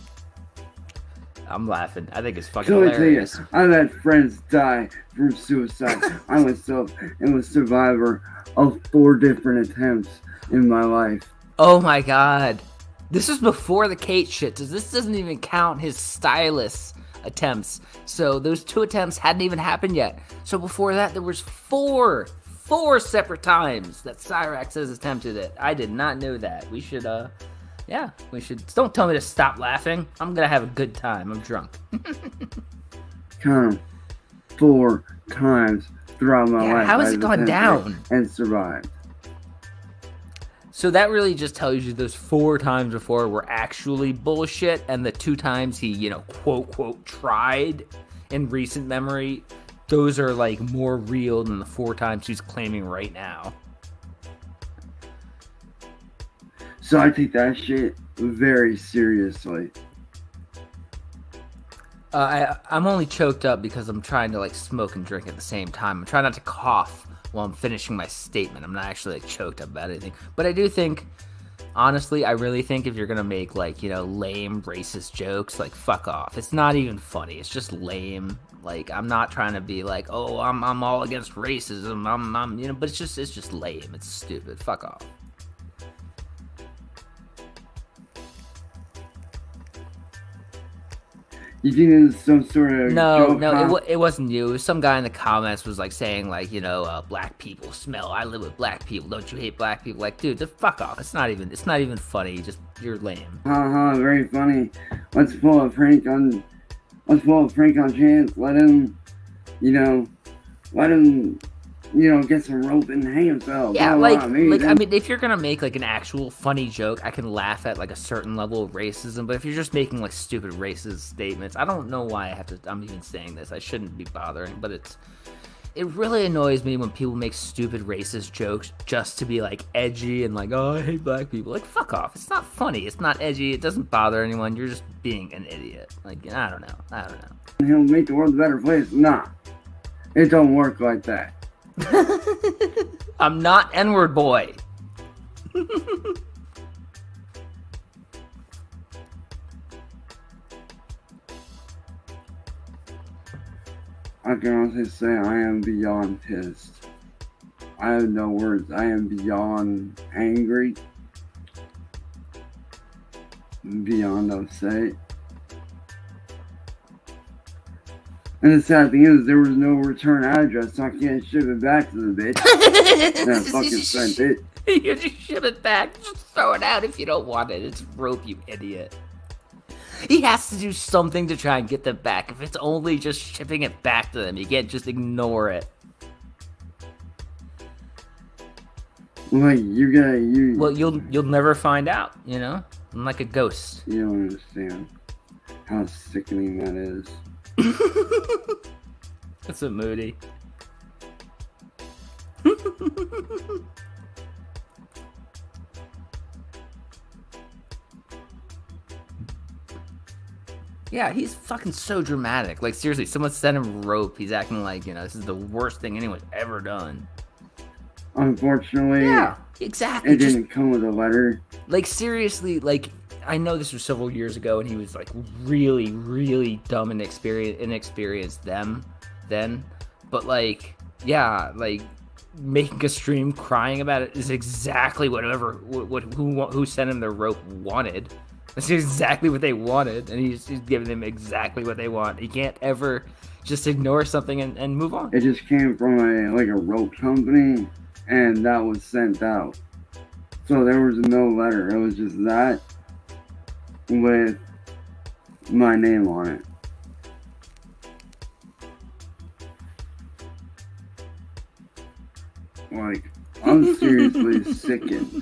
I'm laughing. I think it's fucking So let me tell you, hilarious. I've had friends die from suicide. I myself am a survivor of 4 different attempts in my life. Oh my god. This was before the Kate shit. This doesn't even count his stylist attempts. So those 2 attempts hadn't even happened yet. So before that, there was 4 separate times that Cyraxx has attempted it. I did not know that. We should, we should. Don't tell me to stop laughing. I'm gonna have a good time. I'm drunk. Count 'em. 4 times throughout my life. How has I've it gone attempted down? And survived. So that really just tells you those 4 times before were actually bullshit, and the 2 times he, quote, tried in recent memory, those are, like, more real than the 4 times he's claiming right now. So I take that shit very seriously. I'm only choked up because I'm trying to, like, smoke and drink at the same time. I'm trying not to cough while I'm finishing my statement. I'm not actually, like, choked up about anything. But I do think, honestly, I really think if you're gonna make, like, lame racist jokes, like, fuck off. It's not even funny. It's just lame. Like, I'm not trying to be like, oh, I'm all against racism. I'm but it's just lame. It's stupid. Fuck off. You think it's some sort of joke, huh? it wasn't you. It was some guy in the comments was like saying like, black people smell. I live with black people. Don't you hate black people? Like, dude, fuck off. It's not even funny. You're lame. Very funny. Let's pull a prank on Chance. Let him get some rope and hang himself. Yeah, I mean, if you're gonna make like an actual funny joke, I can laugh at like a certain level of racism. But if you're just making like stupid racist statements, I don't know why I'm even saying this. I shouldn't be bothering, but it really annoys me when people make stupid racist jokes just to be like edgy and like, oh, I hate black people. Like, fuck off. It's not funny. It's not edgy. It doesn't bother anyone. You're just being an idiot. Like, I don't know. he'll make the world a better place. Nah, it don't work like that. I'm not N-word boy. I can honestly say I am beyond pissed. I have no words. I am beyond angry. Beyond upset. And the sad thing is, there was no return address, so I can't ship it back to the bitch. That fucking sent it. You just ship it back. Just throw it out if you don't want it. It's rope, you idiot. He has to do something to try and get them back. If it's only just shipping it back to them, you can't just ignore it. Like, Well, you'll never find out, I'm like a ghost. You don't understand how sickening that is. That's a moody. Yeah, he's fucking so dramatic. Like, seriously, someone sent him rope. He's acting like, this is the worst thing anyone's ever done. Unfortunately, yeah, exactly. It didn't come with a letter. Like, seriously, like, I know this was several years ago, and he was, like, really, really dumb and inexperienced then. But, like, yeah, like, making a stream crying about it is exactly who sent him the rope wanted. That's exactly what they wanted, and he's giving them exactly what they want. He can't ever just ignore something and move on. It just came from a rope company, and that was sent out So there was no letter. It was just that with my name on it. Like, I'm seriously sickened.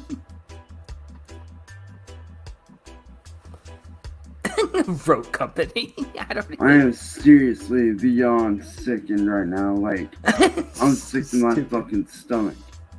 Rope company. I am seriously beyond sickened right now. Like, I'm sick to my fucking stomach.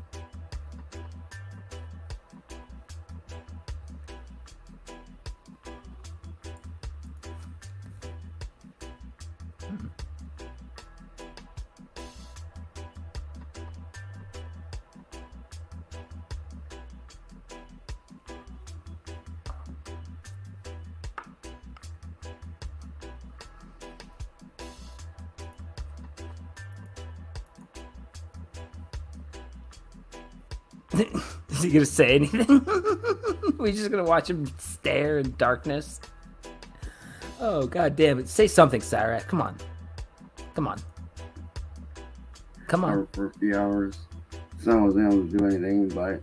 Is he gonna say anything? We just gonna watch him stare in darkness? Oh, god damn it. Say something, Cyraxx. Come on. Come on. Come on. For a few hours. So I wasn't able to do anything, but...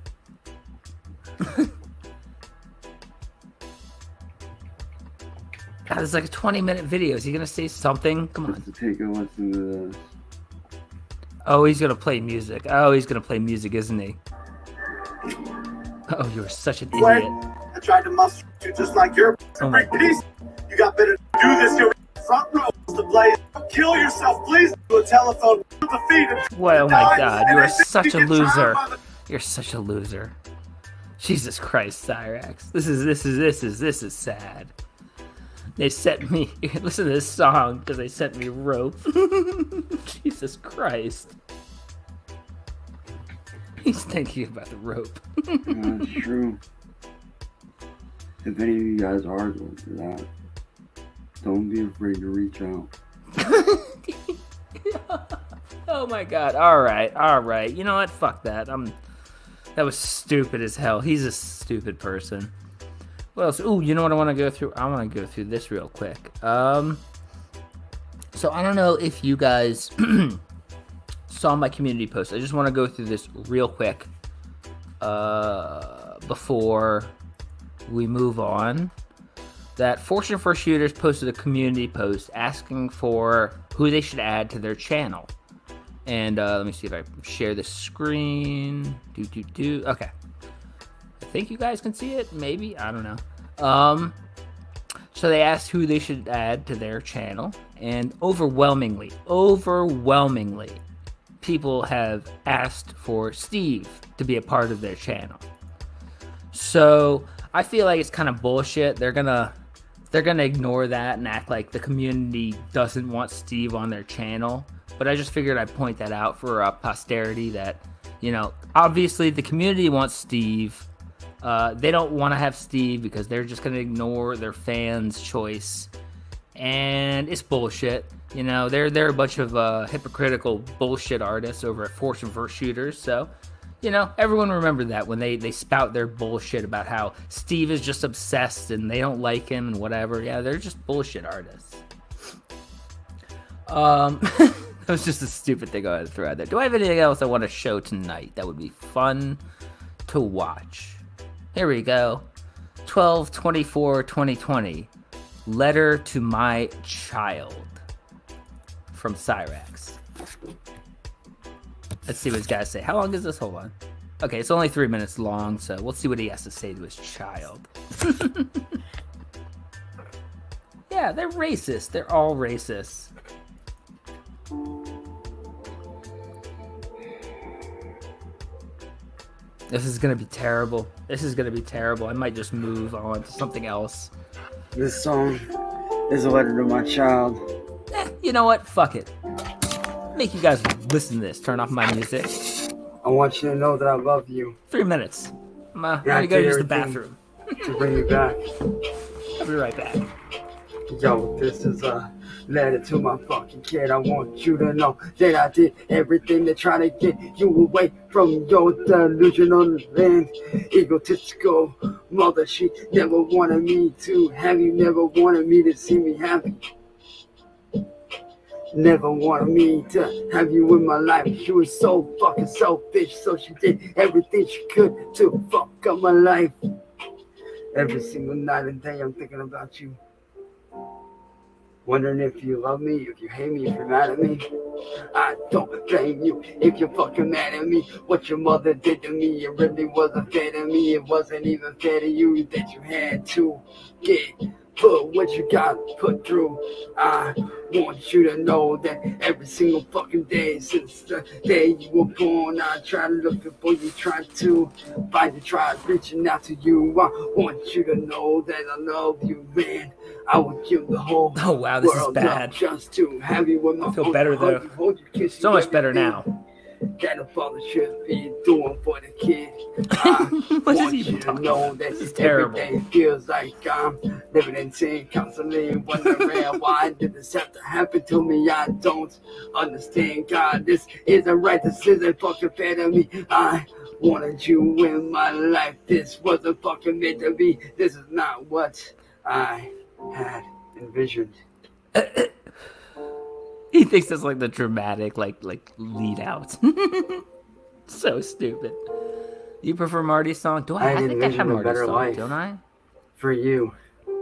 God, it's like a 20-minute video. Is he gonna say something? Come on. Just to take a listen to this. Oh, he's gonna play music. Oh, he's gonna play music, isn't he? Oh, you're such an idiot. I tried to muscle you just like you're a great piece. You got better to do this. You're front row to play. Kill yourself, please. Do a telephone to the feet. Well, oh my god, you are such a loser. You're such a loser. Jesus Christ, Cyraxx. This is sad. They sent me, listen to this song because they sent me rope. Jesus Christ. He's thinking about the rope. That's true. If any of you guys are going through that, don't be afraid to reach out. Oh my god. Alright. You know what? Fuck that. That was stupid as hell. He's a stupid person. What else? Ooh, you know what I want to go through? I want to go through this real quick. So I don't know if you guys saw my community post. I just want to go through this real quick before we move on. That Fortune for Shooters posted a community post asking for who they should add to their channel. And let me see if I share the screen. Okay. I think you guys can see it. Maybe. I don't know. So they asked who they should add to their channel. And overwhelmingly, people have asked for Steve to be a part of their channel. So I feel like it's kind of bullshit. They're gonna ignore that and act like the community doesn't want Steve on their channel. But I just figured I'd point that out for posterity that, you know, obviously the community wants Steve. They don't want to have Steve because they're just going to ignore their fans' choice. And it's bullshit. You know, they're a bunch of hypocritical bullshit artists over at Fortune for Shooters. So, you know, everyone remember that when they spout their bullshit about how Steve is just obsessed and they don't like him and whatever. Yeah, they're just bullshit artists. That was just a stupid thing I had to throw out there. Do I have anything else I want to show tonight that would be fun to watch? Here we go. 12/24/2020. Letter to my child. From Cyraxx. Let's see what he's got to say. How long is this? Hold on. Okay, it's only 3 minutes long, so we'll see what he has to say to his child. Yeah, they're racist. They're all racist. This is gonna be terrible. I might just move on to something else. This song is a letter to my child. You know what? Fuck it. Make you guys listen to this. Turn off my music. I want you to know that I love you. 3 minutes. I'm gonna go use the bathroom. To bring you back. I'll be right back. Yo, this is a letter to my fucking kid. I want you to know that I did everything to try to get you away from your delusional land. Egotistical mother, she never wanted me to have you, never wanted me to see me happy. Never wanted me to have you in my life. She was so fucking selfish, so she did everything she could to fuck up my life. Every single night and day I'm thinking about you. Wondering if you love me, if you hate me, if you're mad at me. I don't blame you if you're fucking mad at me. What your mother did to me, it really wasn't fair to me. It wasn't even fair to you that you had to get put what you got put through. I want you to know that every single fucking day since the day you were born, I tried looking for you, tried to find you, tried reaching out to you. I want you to know that I love you, man. I would give the whole Oh wow, this is world bad. up just to have you in my I feel better though. hold you, kiss So you, much better everything now. that a father should be doing for the kid. I What is want he you even to talking know about? that This is every terrible. day feels like I'm living in sin, constantly wondering why did this have to happen to me. I don't understand, God. This isn't right. This isn't fucking fair to me. I wanted you in my life. This wasn't fucking meant to be. This is not what I had envisioned. He thinks that's like the dramatic like lead out. So stupid. You prefer Marty's song? Do I? I think I have envisioned a Marty's better song, life don't I? for you.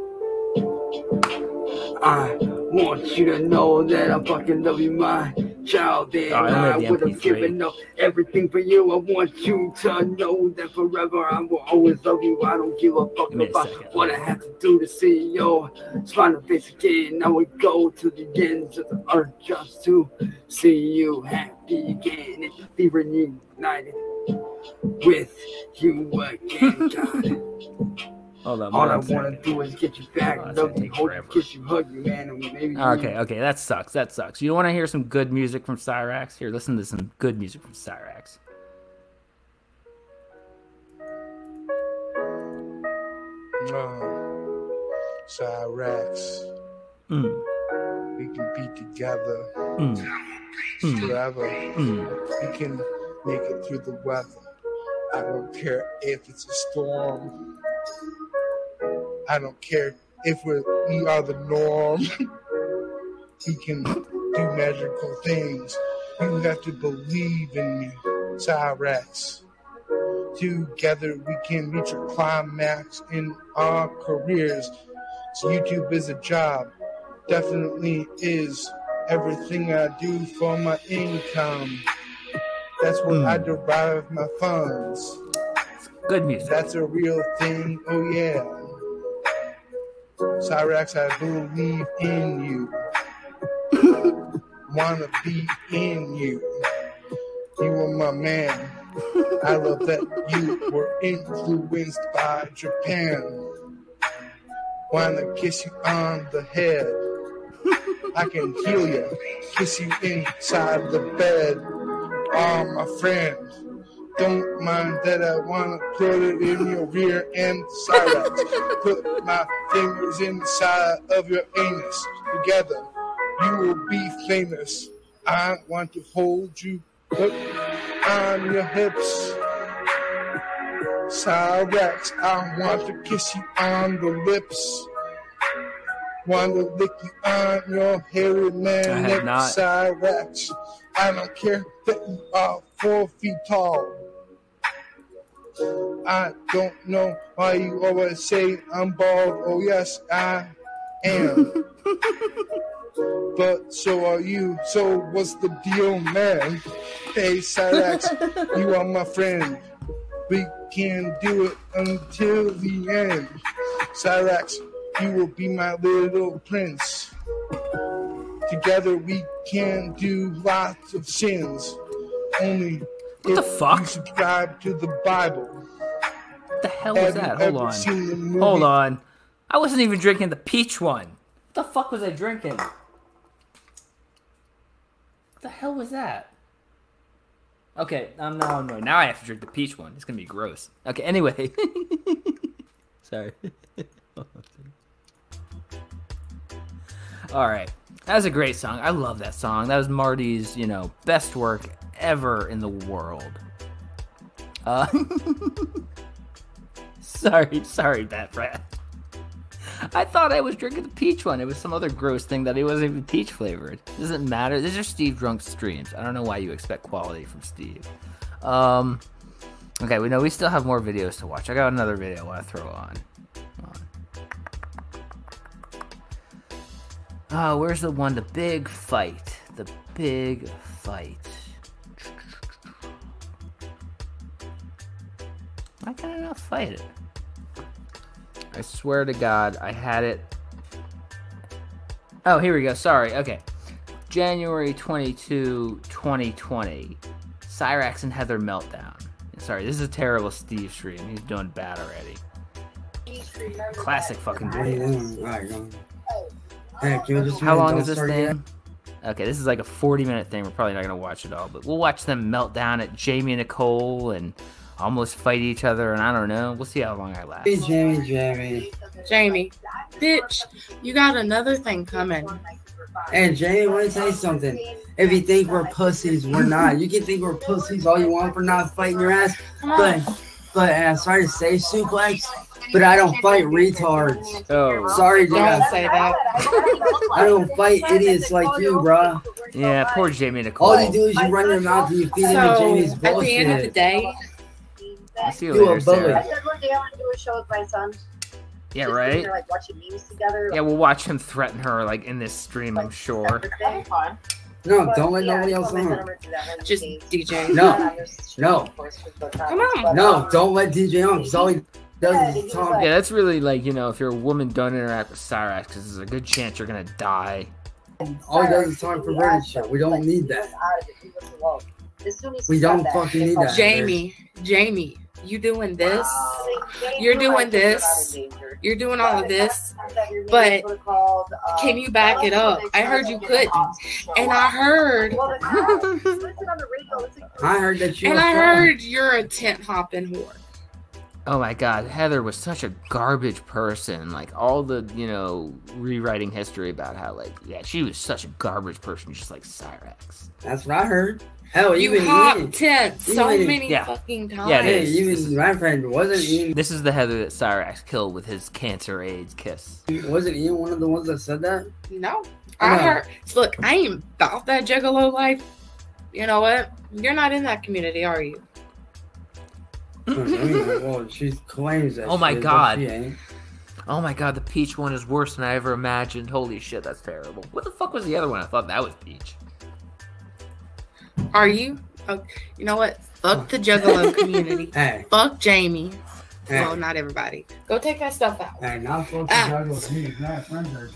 I want you to know that I fucking love you, my child. And I only I have the would have MP3. given up everything for you. I want you to know that forever I will always love you. I don't give a fuck Give me a about second. what I have to do to see your smiling face again. Now we go to the ends of the earth just to see you happy again and be reunited with you again, God. Hold on. All I one want second. to do is get you back, Oh, that's love gonna you, take hold you, forever. kiss you, hug you, man, and maybe Okay, that sucks. That sucks. You want to hear some good music from Cyraxx? Here, listen to some good music from Cyraxx. Cyraxx. We can be together forever. We can make it through the weather. I don't care if it's a storm. I don't care if we are the norm. We can do magical things. You have to believe in me, Cyraxx. Together we can reach a climax in our careers. So YouTube is a job, definitely is everything I do for my income. That's where I derive my funds. Good music. That's a real thing, oh yeah. Cyraxx, I believe in you. Wanna be in you. You are my man. I love that you were influenced by Japan. Wanna kiss you on the head. I can heal you. Kiss you inside the bed. Oh, my friend. Don't mind that I wanna put it in your rear end, Cyraxx. Put my fingers inside of your anus. Together, you will be famous. I want to hold you up on your hips. Cyraxx, I want to kiss you on the lips. Want to lick you on your hairy man neck, Cyraxx. I don't care that you are 4 feet tall. I don't know why you always say I'm bald. Oh yes, I am. But so are you. So what's the deal, man? Hey, Cyraxx, you are my friend. We can do it until the end. Cyraxx, you will be my little prince. Together we can do lots of sins. Only what the fuck? You subscribe to the Bible. What the hell was that? Hold on. I wasn't even drinking the peach one. What the fuck was I drinking? What the hell was that? Okay, now I'm annoyed. Now I have to drink the peach one. It's gonna be gross. Okay, anyway. Sorry. Alright. That was a great song. I love that song. That was Marty's, best work ever in the world. Sorry, Bat Brat. I thought I was drinking the peach one. It was some other gross thing that it wasn't even peach flavored. Doesn't matter. These are Steve drunk streams. I don't know why you expect quality from Steve. Okay, we know we still have more videos to watch. I got another video I want to throw on. Oh, where's the one? The big fight. The big fight. Why can I not fight it? I swear to God, I had it. Oh, here we go. Sorry. Okay. January 22, 2020. Cyraxx and Heather meltdown. Sorry, this is a terrible Steve stream. He's doing bad already. Classic fucking video. How long is this thing? Okay, this is like a 40-minute thing. We're probably not going to watch it all, but we'll watch them melt down at Jamie and Nicole and almost fight each other, and I don't know. We'll see how long I last. Hey, Jamie, bitch, you got another thing coming. Hey, Jamie, I want to tell you something. If you think we're pussies, we're not. You can think we're pussies all you want for not fighting your ass, but sorry to say, Suplex, but I don't fight retards. Oh. Sorry, dude. Don't say that. I don't fight idiots like you, bro. Yeah, poor Jamie and Nicole. All you do is you run your mouth and you feed into Jamie's bullshit. At the end of the day, I'll see you later, Sarah. I said one day I want to do a show with my son. Yeah, right? They're like watching memes together. Yeah, we'll watch him threaten her like in this stream, I'm sure. No, don't let nobody else on. Just DJ. No. Come on. No, don't let DJ on, because all he does is talk. Yeah, that's really like, you know, if you're a woman, don't interact with Cyraxx, because there's a good chance you're gonna die. All he does is talk perverted shit. We don't need that. We don't fucking need that. Jamie, you doing this? You're doing this. You're doing all of this. But can you back it up? I heard you couldn't. And I heard. I heard you're a tent hopping whore. Oh my God, Heather was such a garbage person. Like all the, you know, rewriting history about how, like, yeah, she was such a garbage person, just like Cyraxx. That's what I heard. Hell, you even hopped tent so many fucking times. Yeah, hey, even my friend wasn't Ian. This is the Heather that Cyraxx killed with his cancer AIDS kiss. Wasn't Ian one of the ones that said that? No. I heard. Look, I ain't about that Juggalo life. You know what? You're not in that community, are you? Well, she claims that. Oh my God. Oh my God, the peach one is worse than I ever imagined. Holy shit, that's terrible. What the fuck was the other one? I thought that was peach. Are you? Oh, you know what? Fuck the Juggalo community. Hey. Fuck Jamie. Hey. Well, not everybody. Go take that stuff out. Hey, not fuck the Juggalo community. Not friends are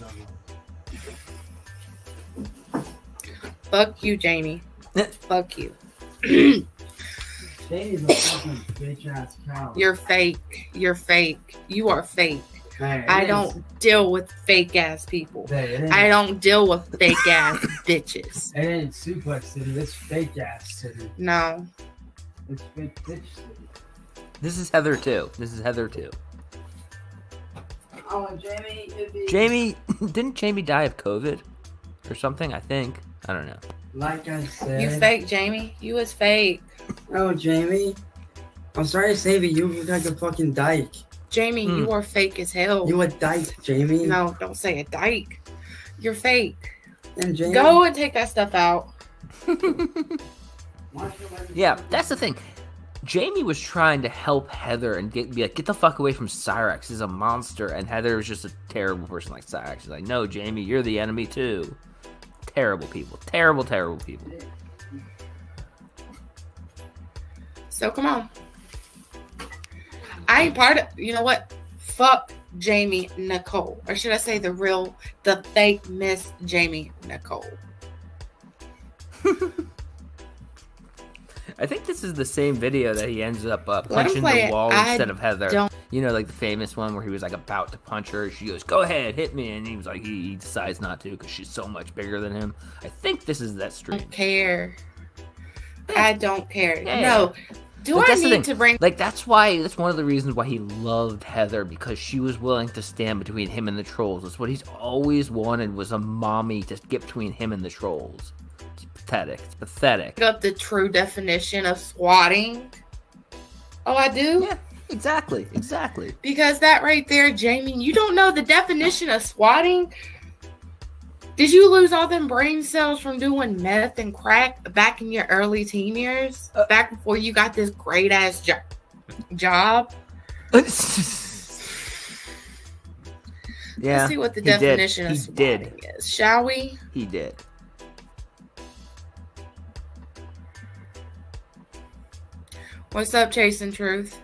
Juggalo. Fuck you, Jamie. Fuck you. Jamie's a fucking bitch ass cow. You're fake. You're fake. You are fake. Hey, I don't deal with fake ass people. I don't deal with fake ass bitches. It ain't Suplex City. It's fake ass city. No. It's fake bitch city. This is Heather too. This is Heather too. Oh, Jamie. Jamie, didn't Jamie die of COVID or something? I think. I don't know. Like I said. You fake, Jamie. You was fake. Oh, Jamie. I'm sorry to say, but you look like a fucking dyke. Jamie, you are fake as hell. You a dyke, Jamie. No, don't say a dyke. You're fake. And Jamie. Go and take that stuff out. Yeah, that's the thing. Jamie was trying to help Heather and be like, get the fuck away from Cyraxx. He's a monster. And Heather was just a terrible person like Cyraxx. She's like, no, Jamie, you're the enemy too. Terrible people. Terrible, terrible people. So come on. I ain't part of, you know what? Fuck Jamie Nicole. Or should I say the fake Miss Jamie Nicole. I think this is the same video that he ends up punching the wall instead of Heather. You know, like the famous one where he was like about to punch her. She goes, go ahead, hit me. And he was like, he decides not to because she's so much bigger than him. I think this is that stream. I don't care. I don't care. Yeah. No. Do I need to bring... Like, that's one of the reasons why he loved Heather, because she was willing to stand between him and the trolls. That's what he's always wanted, was a mommy to get between him and the trolls. It's pathetic. It's pathetic. Up the true definition of swatting. Oh, I do? Exactly. Because that right there, Jamie, you don't know the definition of swatting. Did you lose all them brain cells from doing meth and crack back in your early teen years? Back before you got this great ass job? Yeah. Let's see what the definition of swatting is, shall we? He did. What's up, Chasing Truth?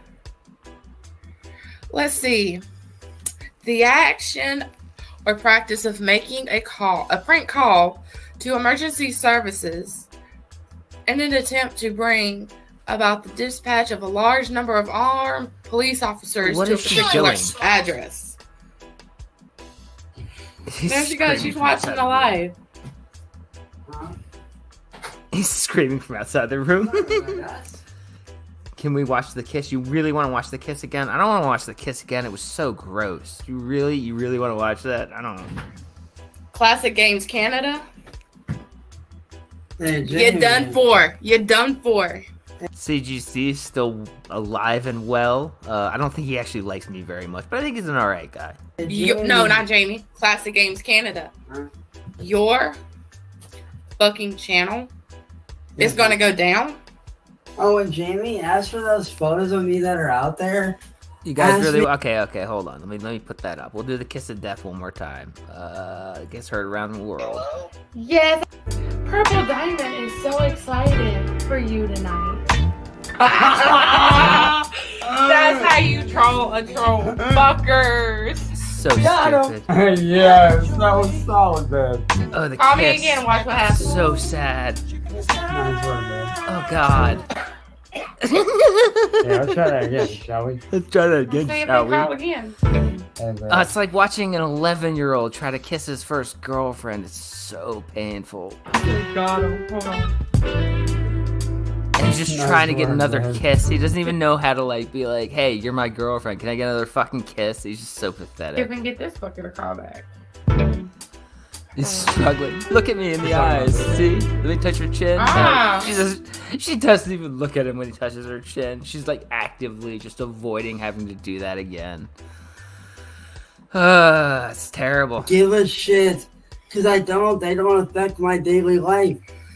Let's see. The action or practice of making a prank call to emergency services in an attempt to bring about the dispatch of a large number of armed police officers to a particular address. There she goes. She's watching the live. He's screaming from outside the room. Can we watch the kiss? You really want to watch the kiss again? I don't want to watch the kiss again. It was so gross. You really want to watch that? I don't know. Classic Games Canada. Hey, you're done for. You're done for. CGC is still alive and well. I don't think he actually likes me very much, but I think he's an alright guy. No, not Jamie. Classic Games Canada. Your fucking channel is going to go down. Oh, and Jamie, as for those photos of me that are out there, you guys really okay? Hold on, let me put that up. We'll do the kiss of death one more time. Gets heard around the world. Yes, Purple Diamond is so excited for you tonight. That's how you troll a troll, fuckers. So stupid. Yes, that was solid, man. Oh, the Call kiss. me again and watch what happens. So sad. Nice one, man. Oh God. Yeah, let's try that again, shall we? Let's try that again, shall we? Call again. And, It's like watching an 11-year-old try to kiss his first girlfriend. It's so painful. Got him. Hold on. And he's just trying to get another kiss. He doesn't even know how to like be like, "Hey, you're my girlfriend. Can I get another fucking kiss?" He's just so pathetic. You can get this fucker to call back. He's struggling. Look at me in the eyes. See? Let me touch her chin. Ah. She doesn't even look at him when he touches her chin. She's like actively just avoiding having to do that again. It's terrible. Give a shit. Because they don't affect my daily life.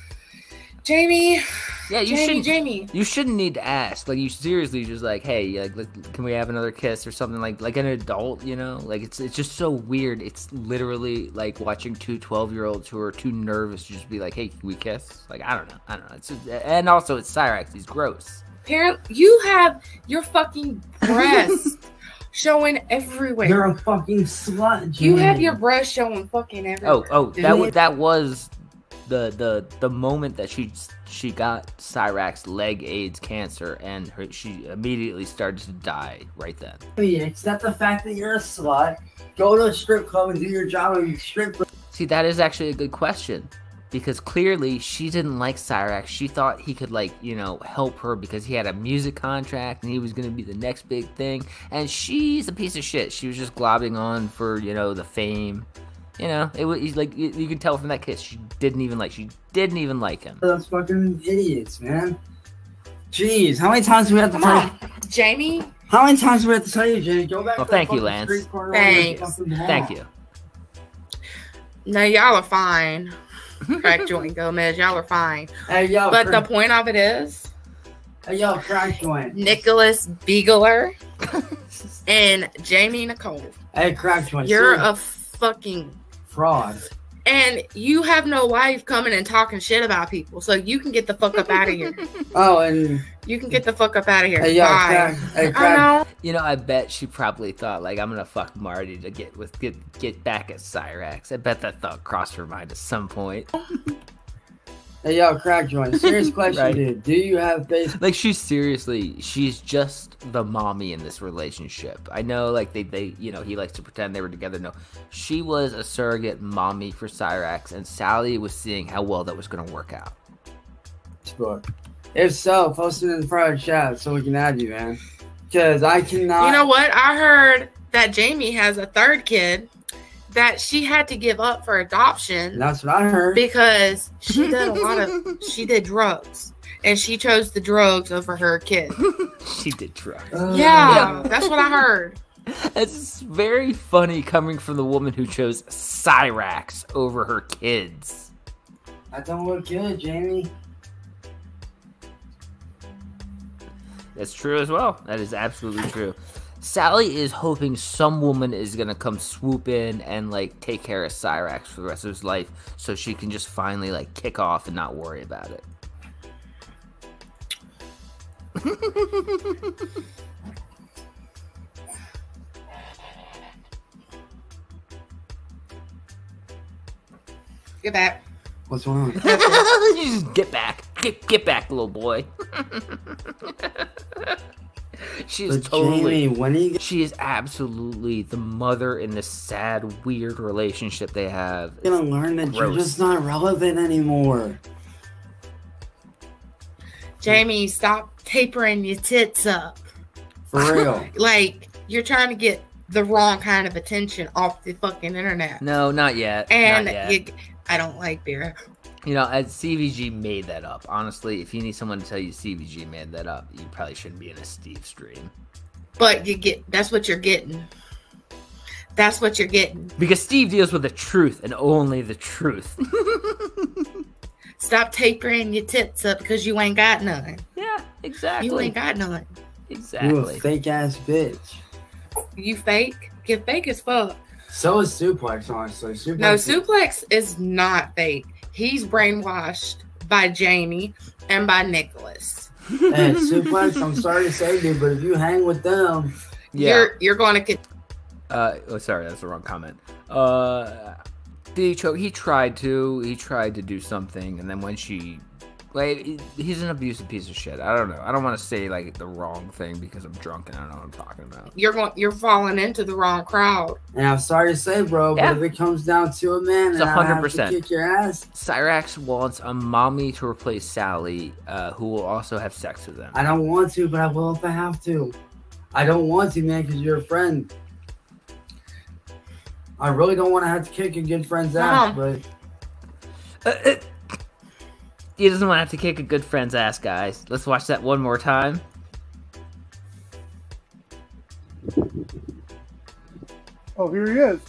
Jamie. Yeah, Jamie. You shouldn't need to ask. Like, you seriously just like, hey, like, can we have another kiss or something? Like an adult, you know? Like, it's just so weird. It's literally like watching two 12-year-olds who are too nervous to just be like, hey, can we kiss? Like, I don't know. It's just, and also, it's Cyraxx. He's gross. You have your fucking breast showing everywhere. You're a fucking slut, Jamie. You have your breast showing fucking everywhere. Oh, that was the moment that she got Cyraxx leg AIDS cancer, and she immediately started to die right then. Accept the fact that you're a slut. Go to a strip club and do your job and strip. See, that is actually a good question, because clearly she didn't like Cyraxx. She thought he could, like, you know, help her because he had a music contract and he was going to be the next big thing. And she's a piece of shit. She was just globbing on for, you know, the fame. You know, it was like you can tell from that kiss. She didn't even like him. Those fucking idiots, man. Jeez, how many times do we have to tell you? Jamie? How many times do we have to tell you, Jamie? Go back to thank the you, fucking Lance. street corner. Thanks. Thank you. No, y'all are fine. Crack joint Gomez, y'all are fine. Hey, yo, but the point of it is, hey, yo, crack joint. Nicholas Beagler and Jamie Nicole. Hey, crack joint. You're a fucking fraud. And you have no wife coming and talking shit about people, so you can get the fuck up out of here. Oh, and you can get the fuck up out of here. Hey, yo, bye. crack. I know. You know, I bet she probably thought, like, I'm gonna fuck Marty to get back at Cyraxx. I bet that thought crossed her mind at some point. Hey, yo, crack joint. Serious question, Right. dude. Do you have face? Like, she's just the mommy in this relationship. I know, like, they you know, he likes to pretend they were together. No, she was a surrogate mommy for Cyraxx, and Sally was seeing how well that was going to work out. If so, post it in private chat so we can add you, man. Because I cannot. You know what? I heard that Jamie has a third kid that she had to give up for adoption. That's what I heard. Because she did she did drugs. and she chose the drugs over her kid. She did drugs. Yeah, that's what I heard. It's very funny coming from the woman who chose Cyraxx over her kids. That don't look good, Jamie. That's true as well. That is absolutely true. Sally is hoping some woman is gonna come swoop in and like take care of Cyraxx for the rest of his life, so she can just finally like kick off and not worry about it. Get back. What's wrong? You just get back. Get back, little boy. She is totally. Jamie, she is absolutely the mother in this sad, weird relationship they have. You're gonna learn that you're just not relevant anymore. Jamie, stop tapering your tits up. For real. Like, you're trying to get the wrong kind of attention off the fucking internet. No, not yet. And not yet. I don't like beer. You know, as CVG made that up. Honestly, if you need someone to tell you CVG made that up, you probably shouldn't be in a Steve stream. But that's what you're getting. That's what you're getting. Because Steve deals with the truth and only the truth. Stop tapering your tits up because you ain't got none. Yeah, exactly. You ain't got none. Exactly. You a fake ass bitch. You fake? Get fake as fuck. So is Suplex, honestly. Suplex is not fake. He's brainwashed by Jamie and by Nicholas. Hey, Suplex, I'm sorry to say, dude, but if you hang with them, you're going to get. Oh, sorry, that's the wrong comment. He tried to do something, and then when she, like, he's an abusive piece of shit. I don't know. I don't want to say like the wrong thing because I'm drunk and I don't know what I'm talking about. You're falling into the wrong crowd. And I'm sorry to say, bro, but if it comes down to it, man, It's and I have 100%. to kick your ass. Cyraxx wants a mommy to replace Sally, who will also have sex with them. I don't want to, but I will if I have to. I don't want to, man, because you're a friend. I really don't want to have to kick a good friend's ass, but... He doesn't want to have to kick a good friend's ass, guys. Let's watch that one more time. Oh, here he is.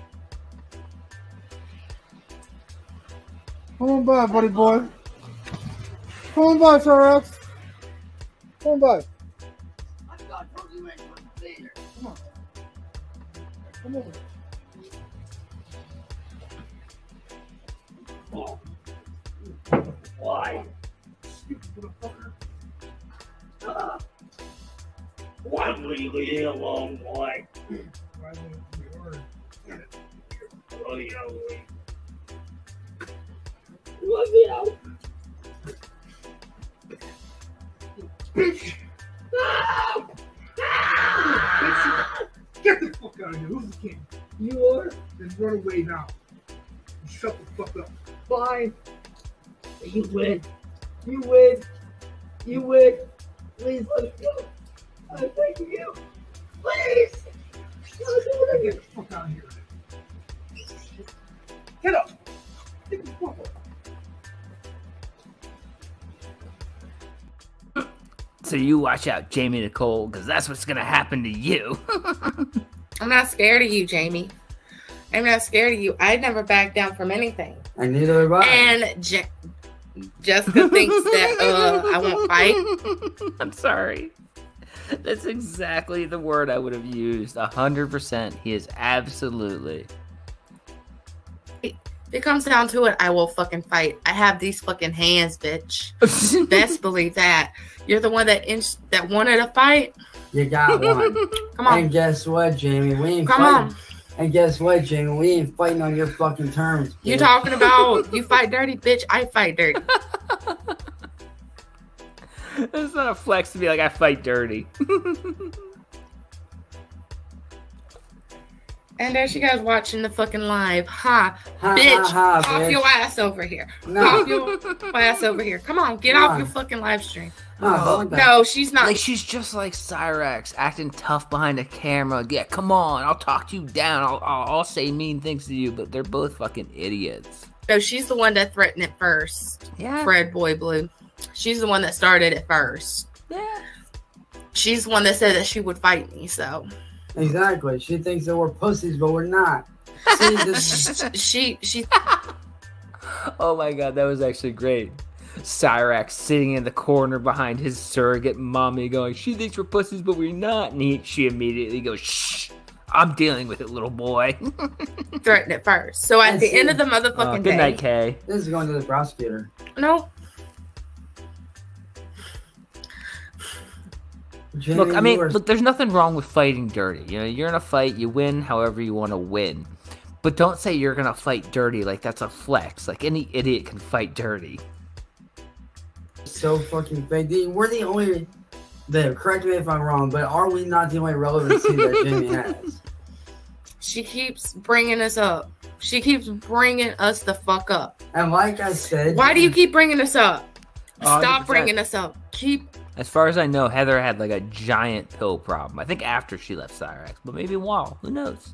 Come on by, buddy boy. Come on by, Cyraxx. Come on by. Come on. Come on. Oh. Why? Stupid motherfucker. Why will you leave me alone, boy? Why won't you learn? Oh, yeah, wait. Let me out. Bitch! Ah! Ah! Get the fuck out of here. Who's the king? You are? Then run away now. And shut the fuck up. Fine. You win. You win. You win. Please let us go. I'm thanking you. Please. Get the fuck out of here. Get up. Get the fuck up. So you watch out, Jamie Nicole, because that's what's going to happen to you. I'm not scared of you, Jamie. I'm not scared of you. I'd never back down from anything. And neither have I. And Jessica thinks that I won't fight. I'm sorry. That's exactly the word I would have used. 100%. He is absolutely. If it comes down to it, I will fucking fight. I have these fucking hands, bitch. Best believe that. You're the one that wanted to fight. You got one. Come on. And guess what, Jamie? We ain't Come fighting. on. And guess what, Jamie? We ain't fighting on your fucking terms. Bitch. You talking about you fight dirty, bitch? I fight dirty. It's not a flex to be like, I fight dirty. And there she goes watching the fucking live. Ha, ha bitch. Ha, Hop bitch. your ass over here. No. Hop your ass over here. Come on, get off your fucking live stream. No, she's not. Like, she's just like Cyraxx, acting tough behind the camera. Yeah, come on, I'll talk you down. I'll say mean things to you, but they're both fucking idiots. No, she's the one that threatened it first. Yeah. Fred Boy Blue. She's the one that started it first. Yeah. She's the one that said that she would fight me, so. Exactly. She thinks that we're pussies, but we're not. See, this... she. Oh my god, that was actually great. Cyraxx sitting in the corner behind his surrogate mommy going, she thinks we're pussies, but we're not. And she immediately goes, shh, I'm dealing with it, little boy. Threatened it first. So at the end of the motherfucking day. Good night, Kay. This is going to the prosecutor. No. Jamie, Look, I mean, look, there's nothing wrong with fighting dirty. You know, you're in a fight, you win however you want to win. But don't say you're going to fight dirty like that's a flex. Like, any idiot can fight dirty. So fucking fake. We're the only... correct me if I'm wrong, but are we not the only relevancy that Jamie has? She keeps bringing us up. She keeps bringing us the fuck up. And like I said... Why do you keep bringing us up? 100%. Stop bringing us up. As far as I know, Heather had like a giant pill problem. I think after she left Cyraxx, but maybe while. Who knows?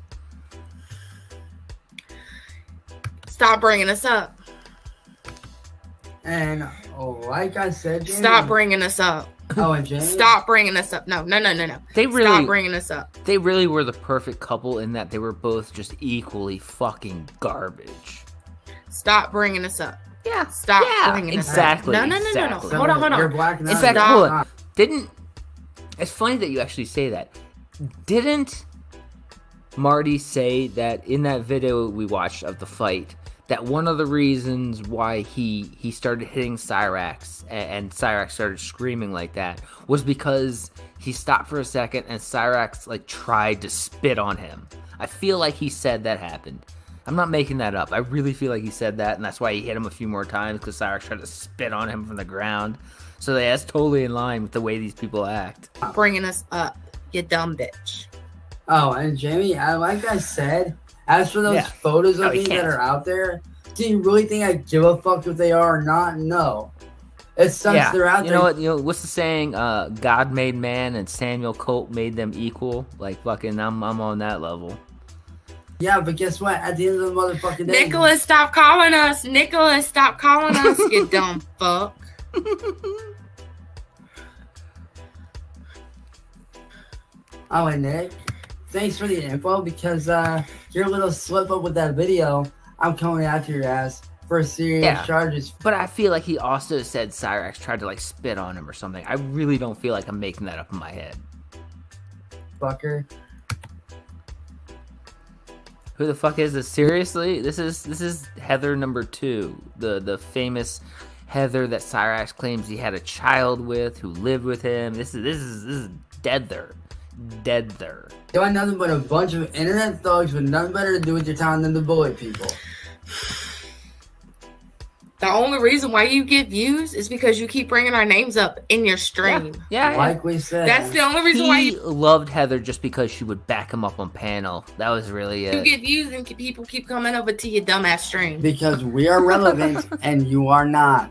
Stop bringing us up. And like I said, Jamie, stop bringing us up. Oh, and Jamie? Stop bringing us up. No. They really stop bringing us up. They really were the perfect couple in that they were both just equally fucking garbage. Stop bringing us up. Yeah. Stop bringing us up. No. Hold on. You're black. In fact, hold on. It's funny that you actually say that. Didn't Marty say that in that video we watched of the fight, that one of the reasons why he started hitting Cyraxx and Cyraxx started screaming like that was because he stopped for a second and Cyraxx like tried to spit on him. I feel like he said that happened. I'm not making that up. I really feel like he said that, and that's why he hit him a few more times, because Cyraxx tried to spit on him from the ground. So that's totally in line with the way these people act. Bringing us up, you dumb bitch. Oh, and Jamie, like I said, as for those photos of me that are out there, do you really think I give a fuck if they are or not? No. It sucks they're out there. You know what's the saying? God made man and Samuel Colt made them equal. Like, fucking, I'm on that level. Yeah, but guess what? At the end of the motherfucking day... Nicholas, stop calling us! Nicholas, stop calling us, you dumb fuck. Oh, and Nick, thanks for the info, because your little slip up with that video, I'm coming after your ass for serious charges. But I feel like he also said Cyraxx tried to, like, spit on him or something. I really don't feel like I'm making that up in my head. Fucker. Who the fuck is this? Seriously? This is Heather number 2. The famous Heather that Cyraxx claims he had a child with, who lived with him. This is Deather. Deather. You want nothing but a bunch of internet thugs with nothing better to do with your time than to bully people. The only reason why you get views is because you keep bringing our names up in your stream. Yeah. Like we said. That's the only reason why you loved Heather, just because she would back him up on panel. That was really it. You get views and people keep coming over to your dumbass stream. Because we are relevant and you are not.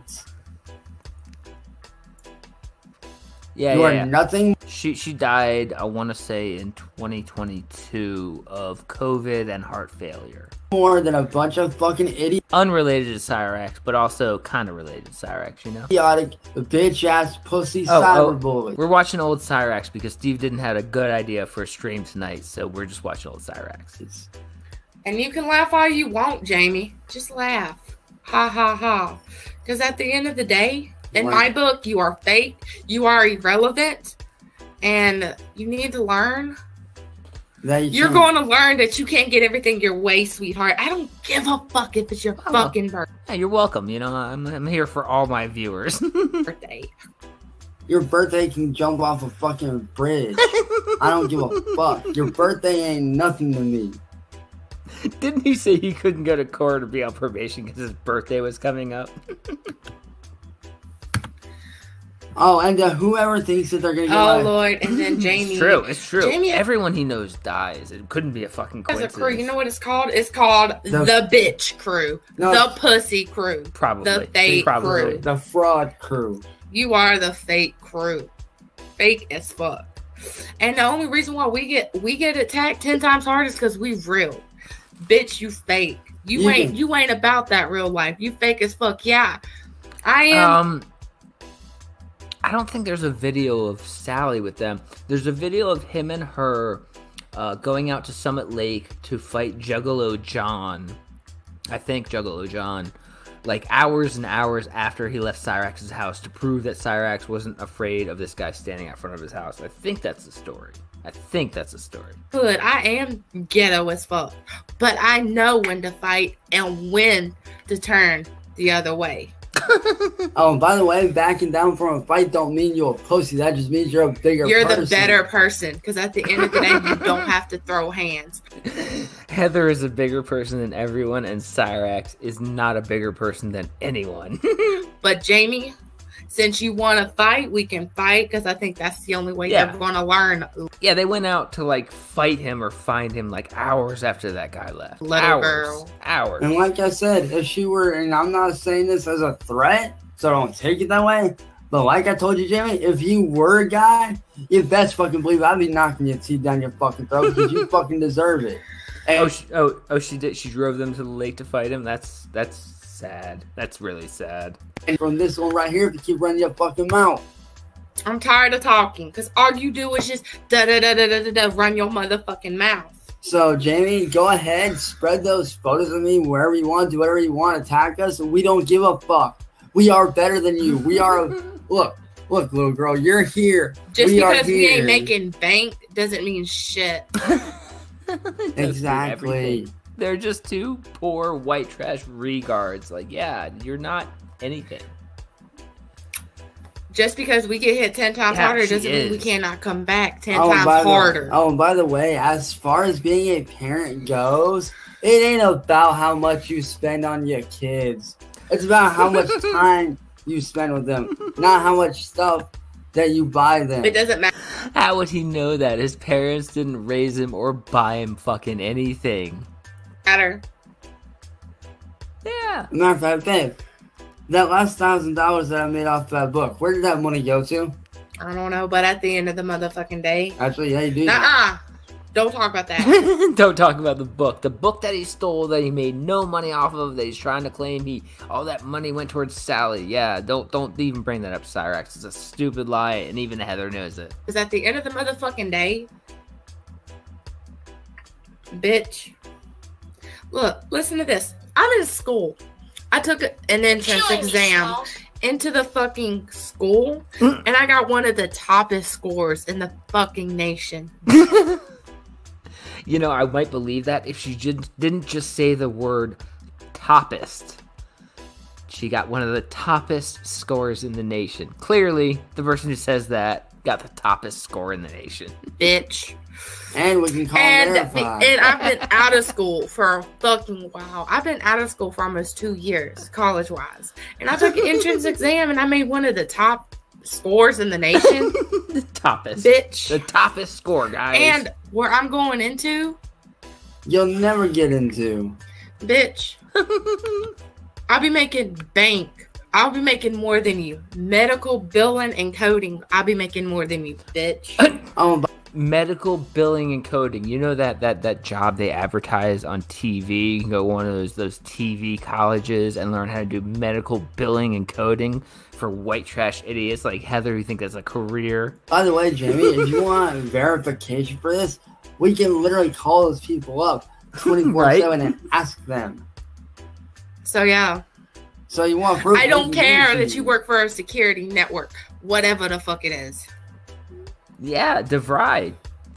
Yeah, you are nothing. She died, I want to say, in 2022 of COVID and heart failure. More than a bunch of fucking idiots. Unrelated to Cyraxx, but also kind of related to Cyraxx, you know? Idiotic, bitch-ass, pussy cyberbully. We're watching old Cyraxx because Steve didn't have a good idea for a stream tonight, so we're just watching old Cyraxx. And you can laugh all you want, Jamie. Just laugh. Ha, ha, ha. Because at the end of the day, in my book, you are fake, you are irrelevant, and you need to learn. You're going to learn that you can't get everything your way, sweetheart. I don't give a fuck if it's your fucking birthday. Yeah, you're welcome. You know, I'm here for all my viewers. Birthday. Your birthday can jump off a fucking bridge. I don't give a fuck. Your birthday ain't nothing to me. Didn't he say he couldn't go to court or be on probation because his birthday was coming up? Oh, and whoever thinks that they're gonna get Lord, and then Jamie. It's true. Jamie, everyone he knows dies. It couldn't be a fucking coincidence. As a crew, you know what it's called? It's called the bitch crew. No, the pussy crew. Probably. The fake crew. The fraud crew. You are the fake crew. Fake as fuck. And the only reason why we get attacked 10 times harder is because we real. Bitch, you fake. You ain't about that real life. You fake as fuck. Yeah. I am. I don't think there's a video of Sally with them. There's a video of him and her going out to Summit Lake to fight Juggalo John. I think Juggalo John. Like hours and hours after he left Cyraxx's house to prove that Cyraxx wasn't afraid of this guy standing out front of his house. I think that's the story. Good. I am ghetto as fuck. But I know when to fight and when to turn the other way. Oh, by the way, backing down from a fight don't mean you're a pussy. That just means you're a bigger person. You're the better person. Because at the end of the day, you don't have to throw hands. Heather is a bigger person than everyone, and Cyraxx is not a bigger person than anyone. But Jamie, since you want to fight, we can fight, because I think that's the only way you're going to learn. Yeah, they went out to like fight him or find him like hours after that guy left. Hours. And like I said, if she were, and I'm not saying this as a threat, so don't take it that way, but like I told you, Jamie, if you were a guy, you best fucking believe I'd be knocking your teeth down your fucking throat because you fucking deserve it. And she did. She drove them to the lake to fight him. That's sad. That's really sad. And from this one right here, if you keep running your fucking mouth. I'm tired of talking, because all you do is just run your motherfucking mouth. So, Jamie, go ahead, spread those photos of me wherever you want, do whatever you want, attack us, and we don't give a fuck. We are better than you. We are, look, little girl, you're here. Just because we ain't making bank doesn't mean shit. Exactly. They're just two poor white trash regards. Like, yeah, you're not anything. Just because we get hit 10 times harder doesn't mean we cannot come back 10 times harder. And by the way, as far as being a parent goes, it ain't about how much you spend on your kids. It's about how much time you spend with them, not how much stuff that you buy them. It doesn't matter. How would he know that? His parents didn't raise him or buy him fucking anything. Matter. Yeah. Matter of fact, babe, that last $1,000 that I made off that book, where did that money go to? I don't know, but at the end of the motherfucking day. Actually, yeah, you do. Don't talk about that. Don't talk about the book. The book that he stole, that he made no money off of, that he's trying to claim all that money went towards Sally. Yeah, don't even bring that up, Cyraxx. It's a stupid lie, and even Heather knows it. Because at the end of the motherfucking day, bitch, look, listen to this. I'm in school. I took an entrance exam into the fucking school, and I got one of the toppest scores in the fucking nation. You know, I might believe that if she didn't just say the word toppest. She got one of the toppest scores in the nation. Clearly, the person who says that got the toppest score in the nation. Bitch. And we can call verify. And I've been out of school for a fucking while. I've been out of school for almost 2 years, college-wise. And I took an entrance exam, and I made one of the top scores in the nation. The toppest. Bitch. The toppest score, guys. And where I'm going into, you'll never get into. Bitch. I'll be making bank. I'll be making more than you. Medical billing and coding. I'll be making more than you, bitch. Medical billing and coding. You know that job they advertise on TV? You can go to one of those TV colleges and learn how to do medical billing and coding for white trash idiots like Heather who think that's a career. By the way, Jamie, if you want verification for this, we can literally call those people up 24/7 and ask them. So yeah. So you want proof? I don't care that you work for a security network, whatever the fuck it is. Yeah, DeVry.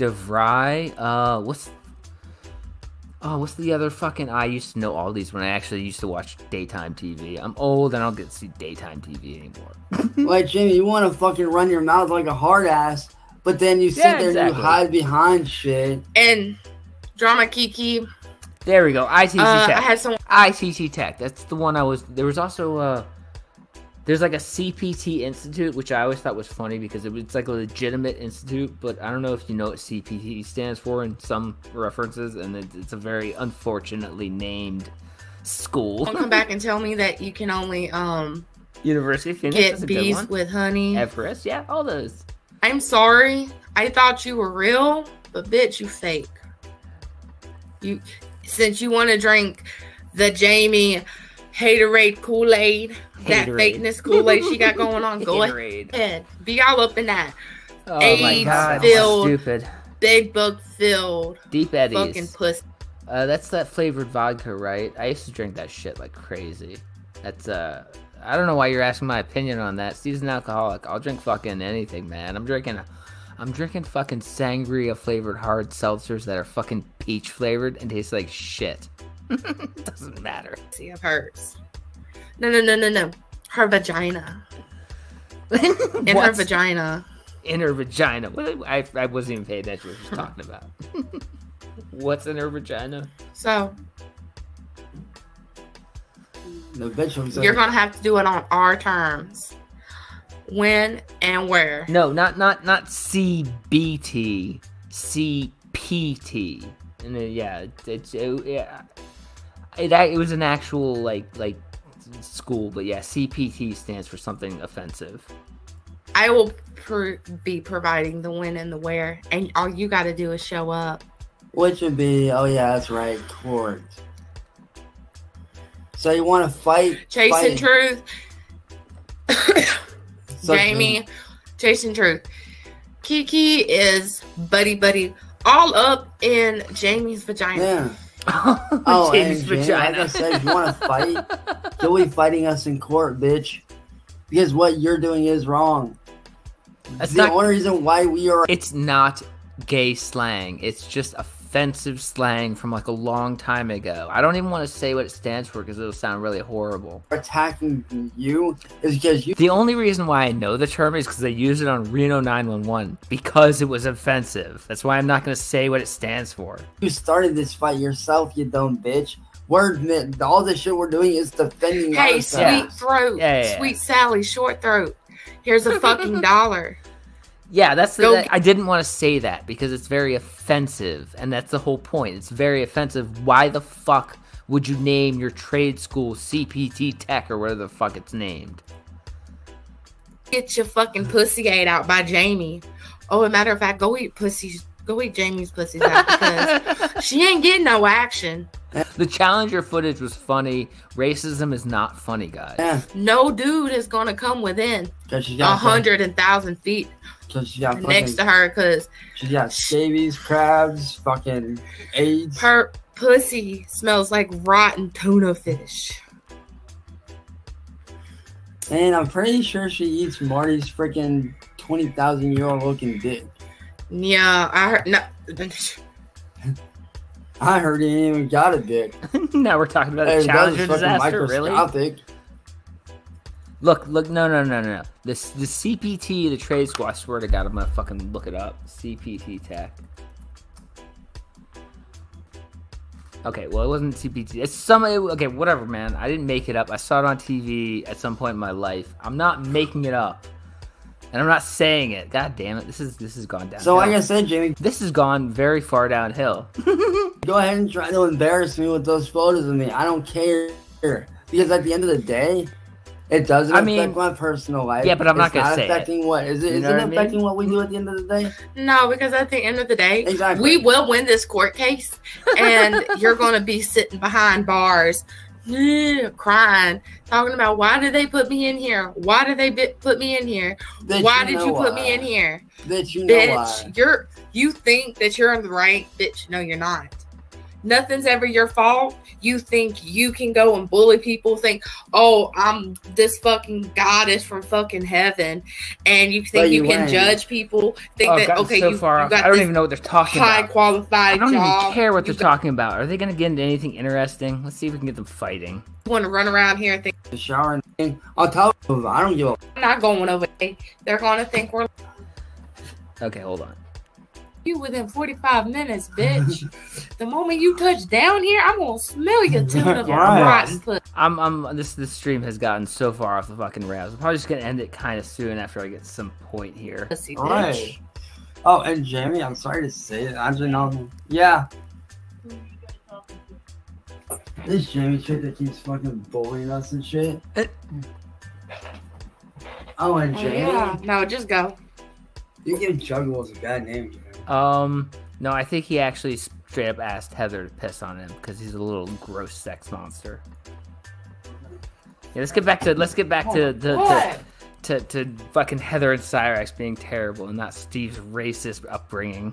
What's the other fucking? I used to know all these when I actually used to watch daytime TV. I'm old and I don't get to see daytime TV anymore. Like, Jamie, you want to fucking run your mouth like a hard ass, but then you sit there and you hide behind shit. And Drama Kiki. There we go. ITT Tech. I had some ITT Tech. That's the one I was. There was also there's like a CPT Institute, which I always thought was funny because it's like a legitimate institute, but I don't know if you know what CPT stands for in some references, and it's a very unfortunately named school. Don't come back and tell me that you can only University of Phoenix, get bees with honey. Everest, yeah, all those. I'm sorry. I thought you were real, but bitch, you fake. Since you want to drink the Jamie haterade Kool-Aid, that Haterade. fakeness Kool-Aid she got going on. Go Haterade. ahead. Be all up in that. Oh my god, AIDS-filled, stupid. big bug-filled, Deep Eddies. fucking pussy. That's that flavored vodka, right? I used to drink that shit like crazy. That's I don't know why you're asking my opinion on that. Steve's an alcoholic. I'll drink fucking anything, man. I'm drinking fucking sangria flavored hard seltzers that are fucking peach flavored and taste like shit. Doesn't matter. See, it hurts. No. Her vagina. In her vagina. In her vagina. I wasn't even paying attention to what she was talking about. What's in her vagina? So You're gonna have to do it on our terms. When and where? No, not CBT, CPT. And then, yeah, it was an actual like school, but yeah, CPT stands for something offensive. I will be providing the when and the where, and all you got to do is show up. Which would be, oh yeah, that's right, court. So you want to fight? Chasing Truth. Jamie, Chasing Truth. Kiki is buddy all up in Jamie's vagina. Yeah. Oh, Jamie's vagina. Like I said, if you want to fight, you'll be fighting us in court, bitch. Because what you're doing is wrong. That's the only reason why we are. It's not gay slang. It's just offensive slang from like a long time ago. I don't even want to say what it stands for because it'll sound really horrible. Attacking you is because you. The only reason why I know the term is because they used it on Reno 911 because it was offensive. That's why I'm not going to say what it stands for. You started this fight yourself, you dumb bitch. All the shit we're doing is defending ourselves. Sweet throat, Sweet Sally, short throat. Here's a fucking $1. Yeah, I didn't want to say that because it's very offensive, and that's the whole point. It's very offensive. Why the fuck would you name your trade school CPT Tech or whatever the fuck it's named? Get your fucking pussy ate out by Jamie. Oh, as a matter of fact, go eat Jamie's pussies out because she ain't getting no action. The Challenger footage was funny. Racism is not funny, guys. Yeah. No dude is gonna come within 100,000 feet next to her because she got scabies, crabs, fucking AIDS. Her pussy smells like rotten tuna fish. And I'm pretty sure she eats Marty's freaking 20,000-year-old looking dick. Yeah, I heard. No. I heard he ain't even got a dick. Now we're talking about a Challenger disaster, really? Look, no. The CPT, the trade school, I swear to God, I'm gonna fucking look it up. CPT Tech. Okay, well, it wasn't CPT. It's okay, whatever, man. I didn't make it up. I saw it on TV at some point in my life. I'm not making it up. And I'm not saying it. God damn it. This has gone downhill. So like I said, Jamie, this has gone very far downhill. Go ahead and try to embarrass me with those photos of me. I don't care. Because at the end of the day, it doesn't affect my personal life. Yeah, but I'm not going to say it. Affecting what? Is it affecting what we do at the end of the day? No, because at the end of the day, we will win this court case. And you're going to be sitting behind bars crying, talking about why did they put me in here? Why did they put me in here? Why did you put me in here? Bitch, you know why. You think that you're in the right, bitch. No, you're not. Nothing's ever your fault. You think you can go and bully people, think, oh, I'm this fucking goddess from fucking heaven, and you think you can judge people, think that, okay, you got I don't even know what they're talking about. High qualified job. I don't even care what they're talking about. Are they going to get into anything interesting? Let's see if we can get them fighting. You want to run around here and think, the shower thing, I'll tell you, I don't give a. I'm not going over there. They're going to think we're. Okay, hold on. You within 45 minutes, bitch. The moment you touch down here, I'm gonna smell your tuna rotten pussy. This stream has gotten so far off the fucking rails. I'm probably just gonna end it kind of soon after I get some point here. All right. Oh, and Jamie, I'm sorry to say it. Actually, no. Yeah. This Jamie chick that keeps fucking bullying us and shit. Oh, and Jamie. Yeah. No, just go. You give Juggles a bad name, Jamie. No, I think he actually straight up asked Heather to piss on him because he's a little gross sex monster. Yeah, let's get back to fucking Heather and Cyraxx being terrible and not Steve's racist upbringing.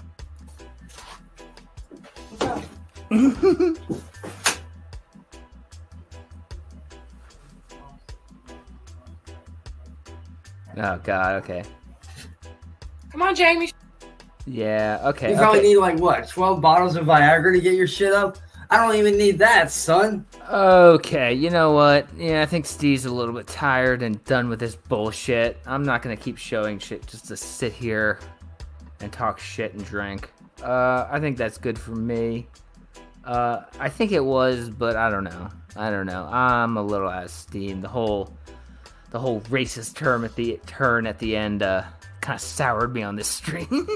Oh god, okay. Come on, Jamie. Yeah, okay. You probably need like what, 12 bottles of Viagra to get your shit up? I don't even need that, son. Okay, you know what? Yeah, I think Steve's a little bit tired and done with this bullshit. I'm not gonna keep showing shit just to sit here and talk shit and drink. I think that's good for me. I think it was, but I don't know. I'm a little out of steam. The whole racist turn at the end kind of soured me on this stream.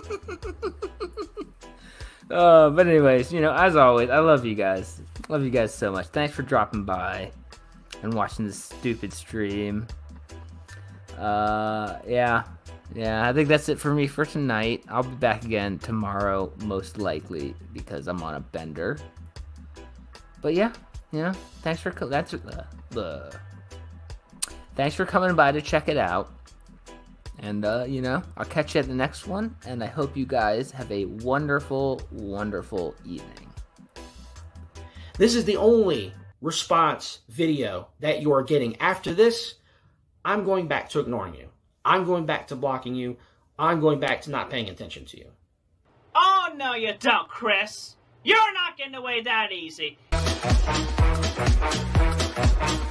But anyways, you know, as always, I love you guys. Love you guys so much. Thanks for dropping by and watching this stupid stream. Yeah, I think that's it for me for tonight. I'll be back again tomorrow, most likely, because I'm on a bender. But yeah, you know, thanks for coming by to check it out. And, you know, I'll catch you at the next one, and I hope you guys have a wonderful, wonderful evening. This is the only response video that you are getting. After this, I'm going back to ignoring you. I'm going back to blocking you. I'm going back to not paying attention to you. Oh, no, you don't, Chris. You're not getting away that easy.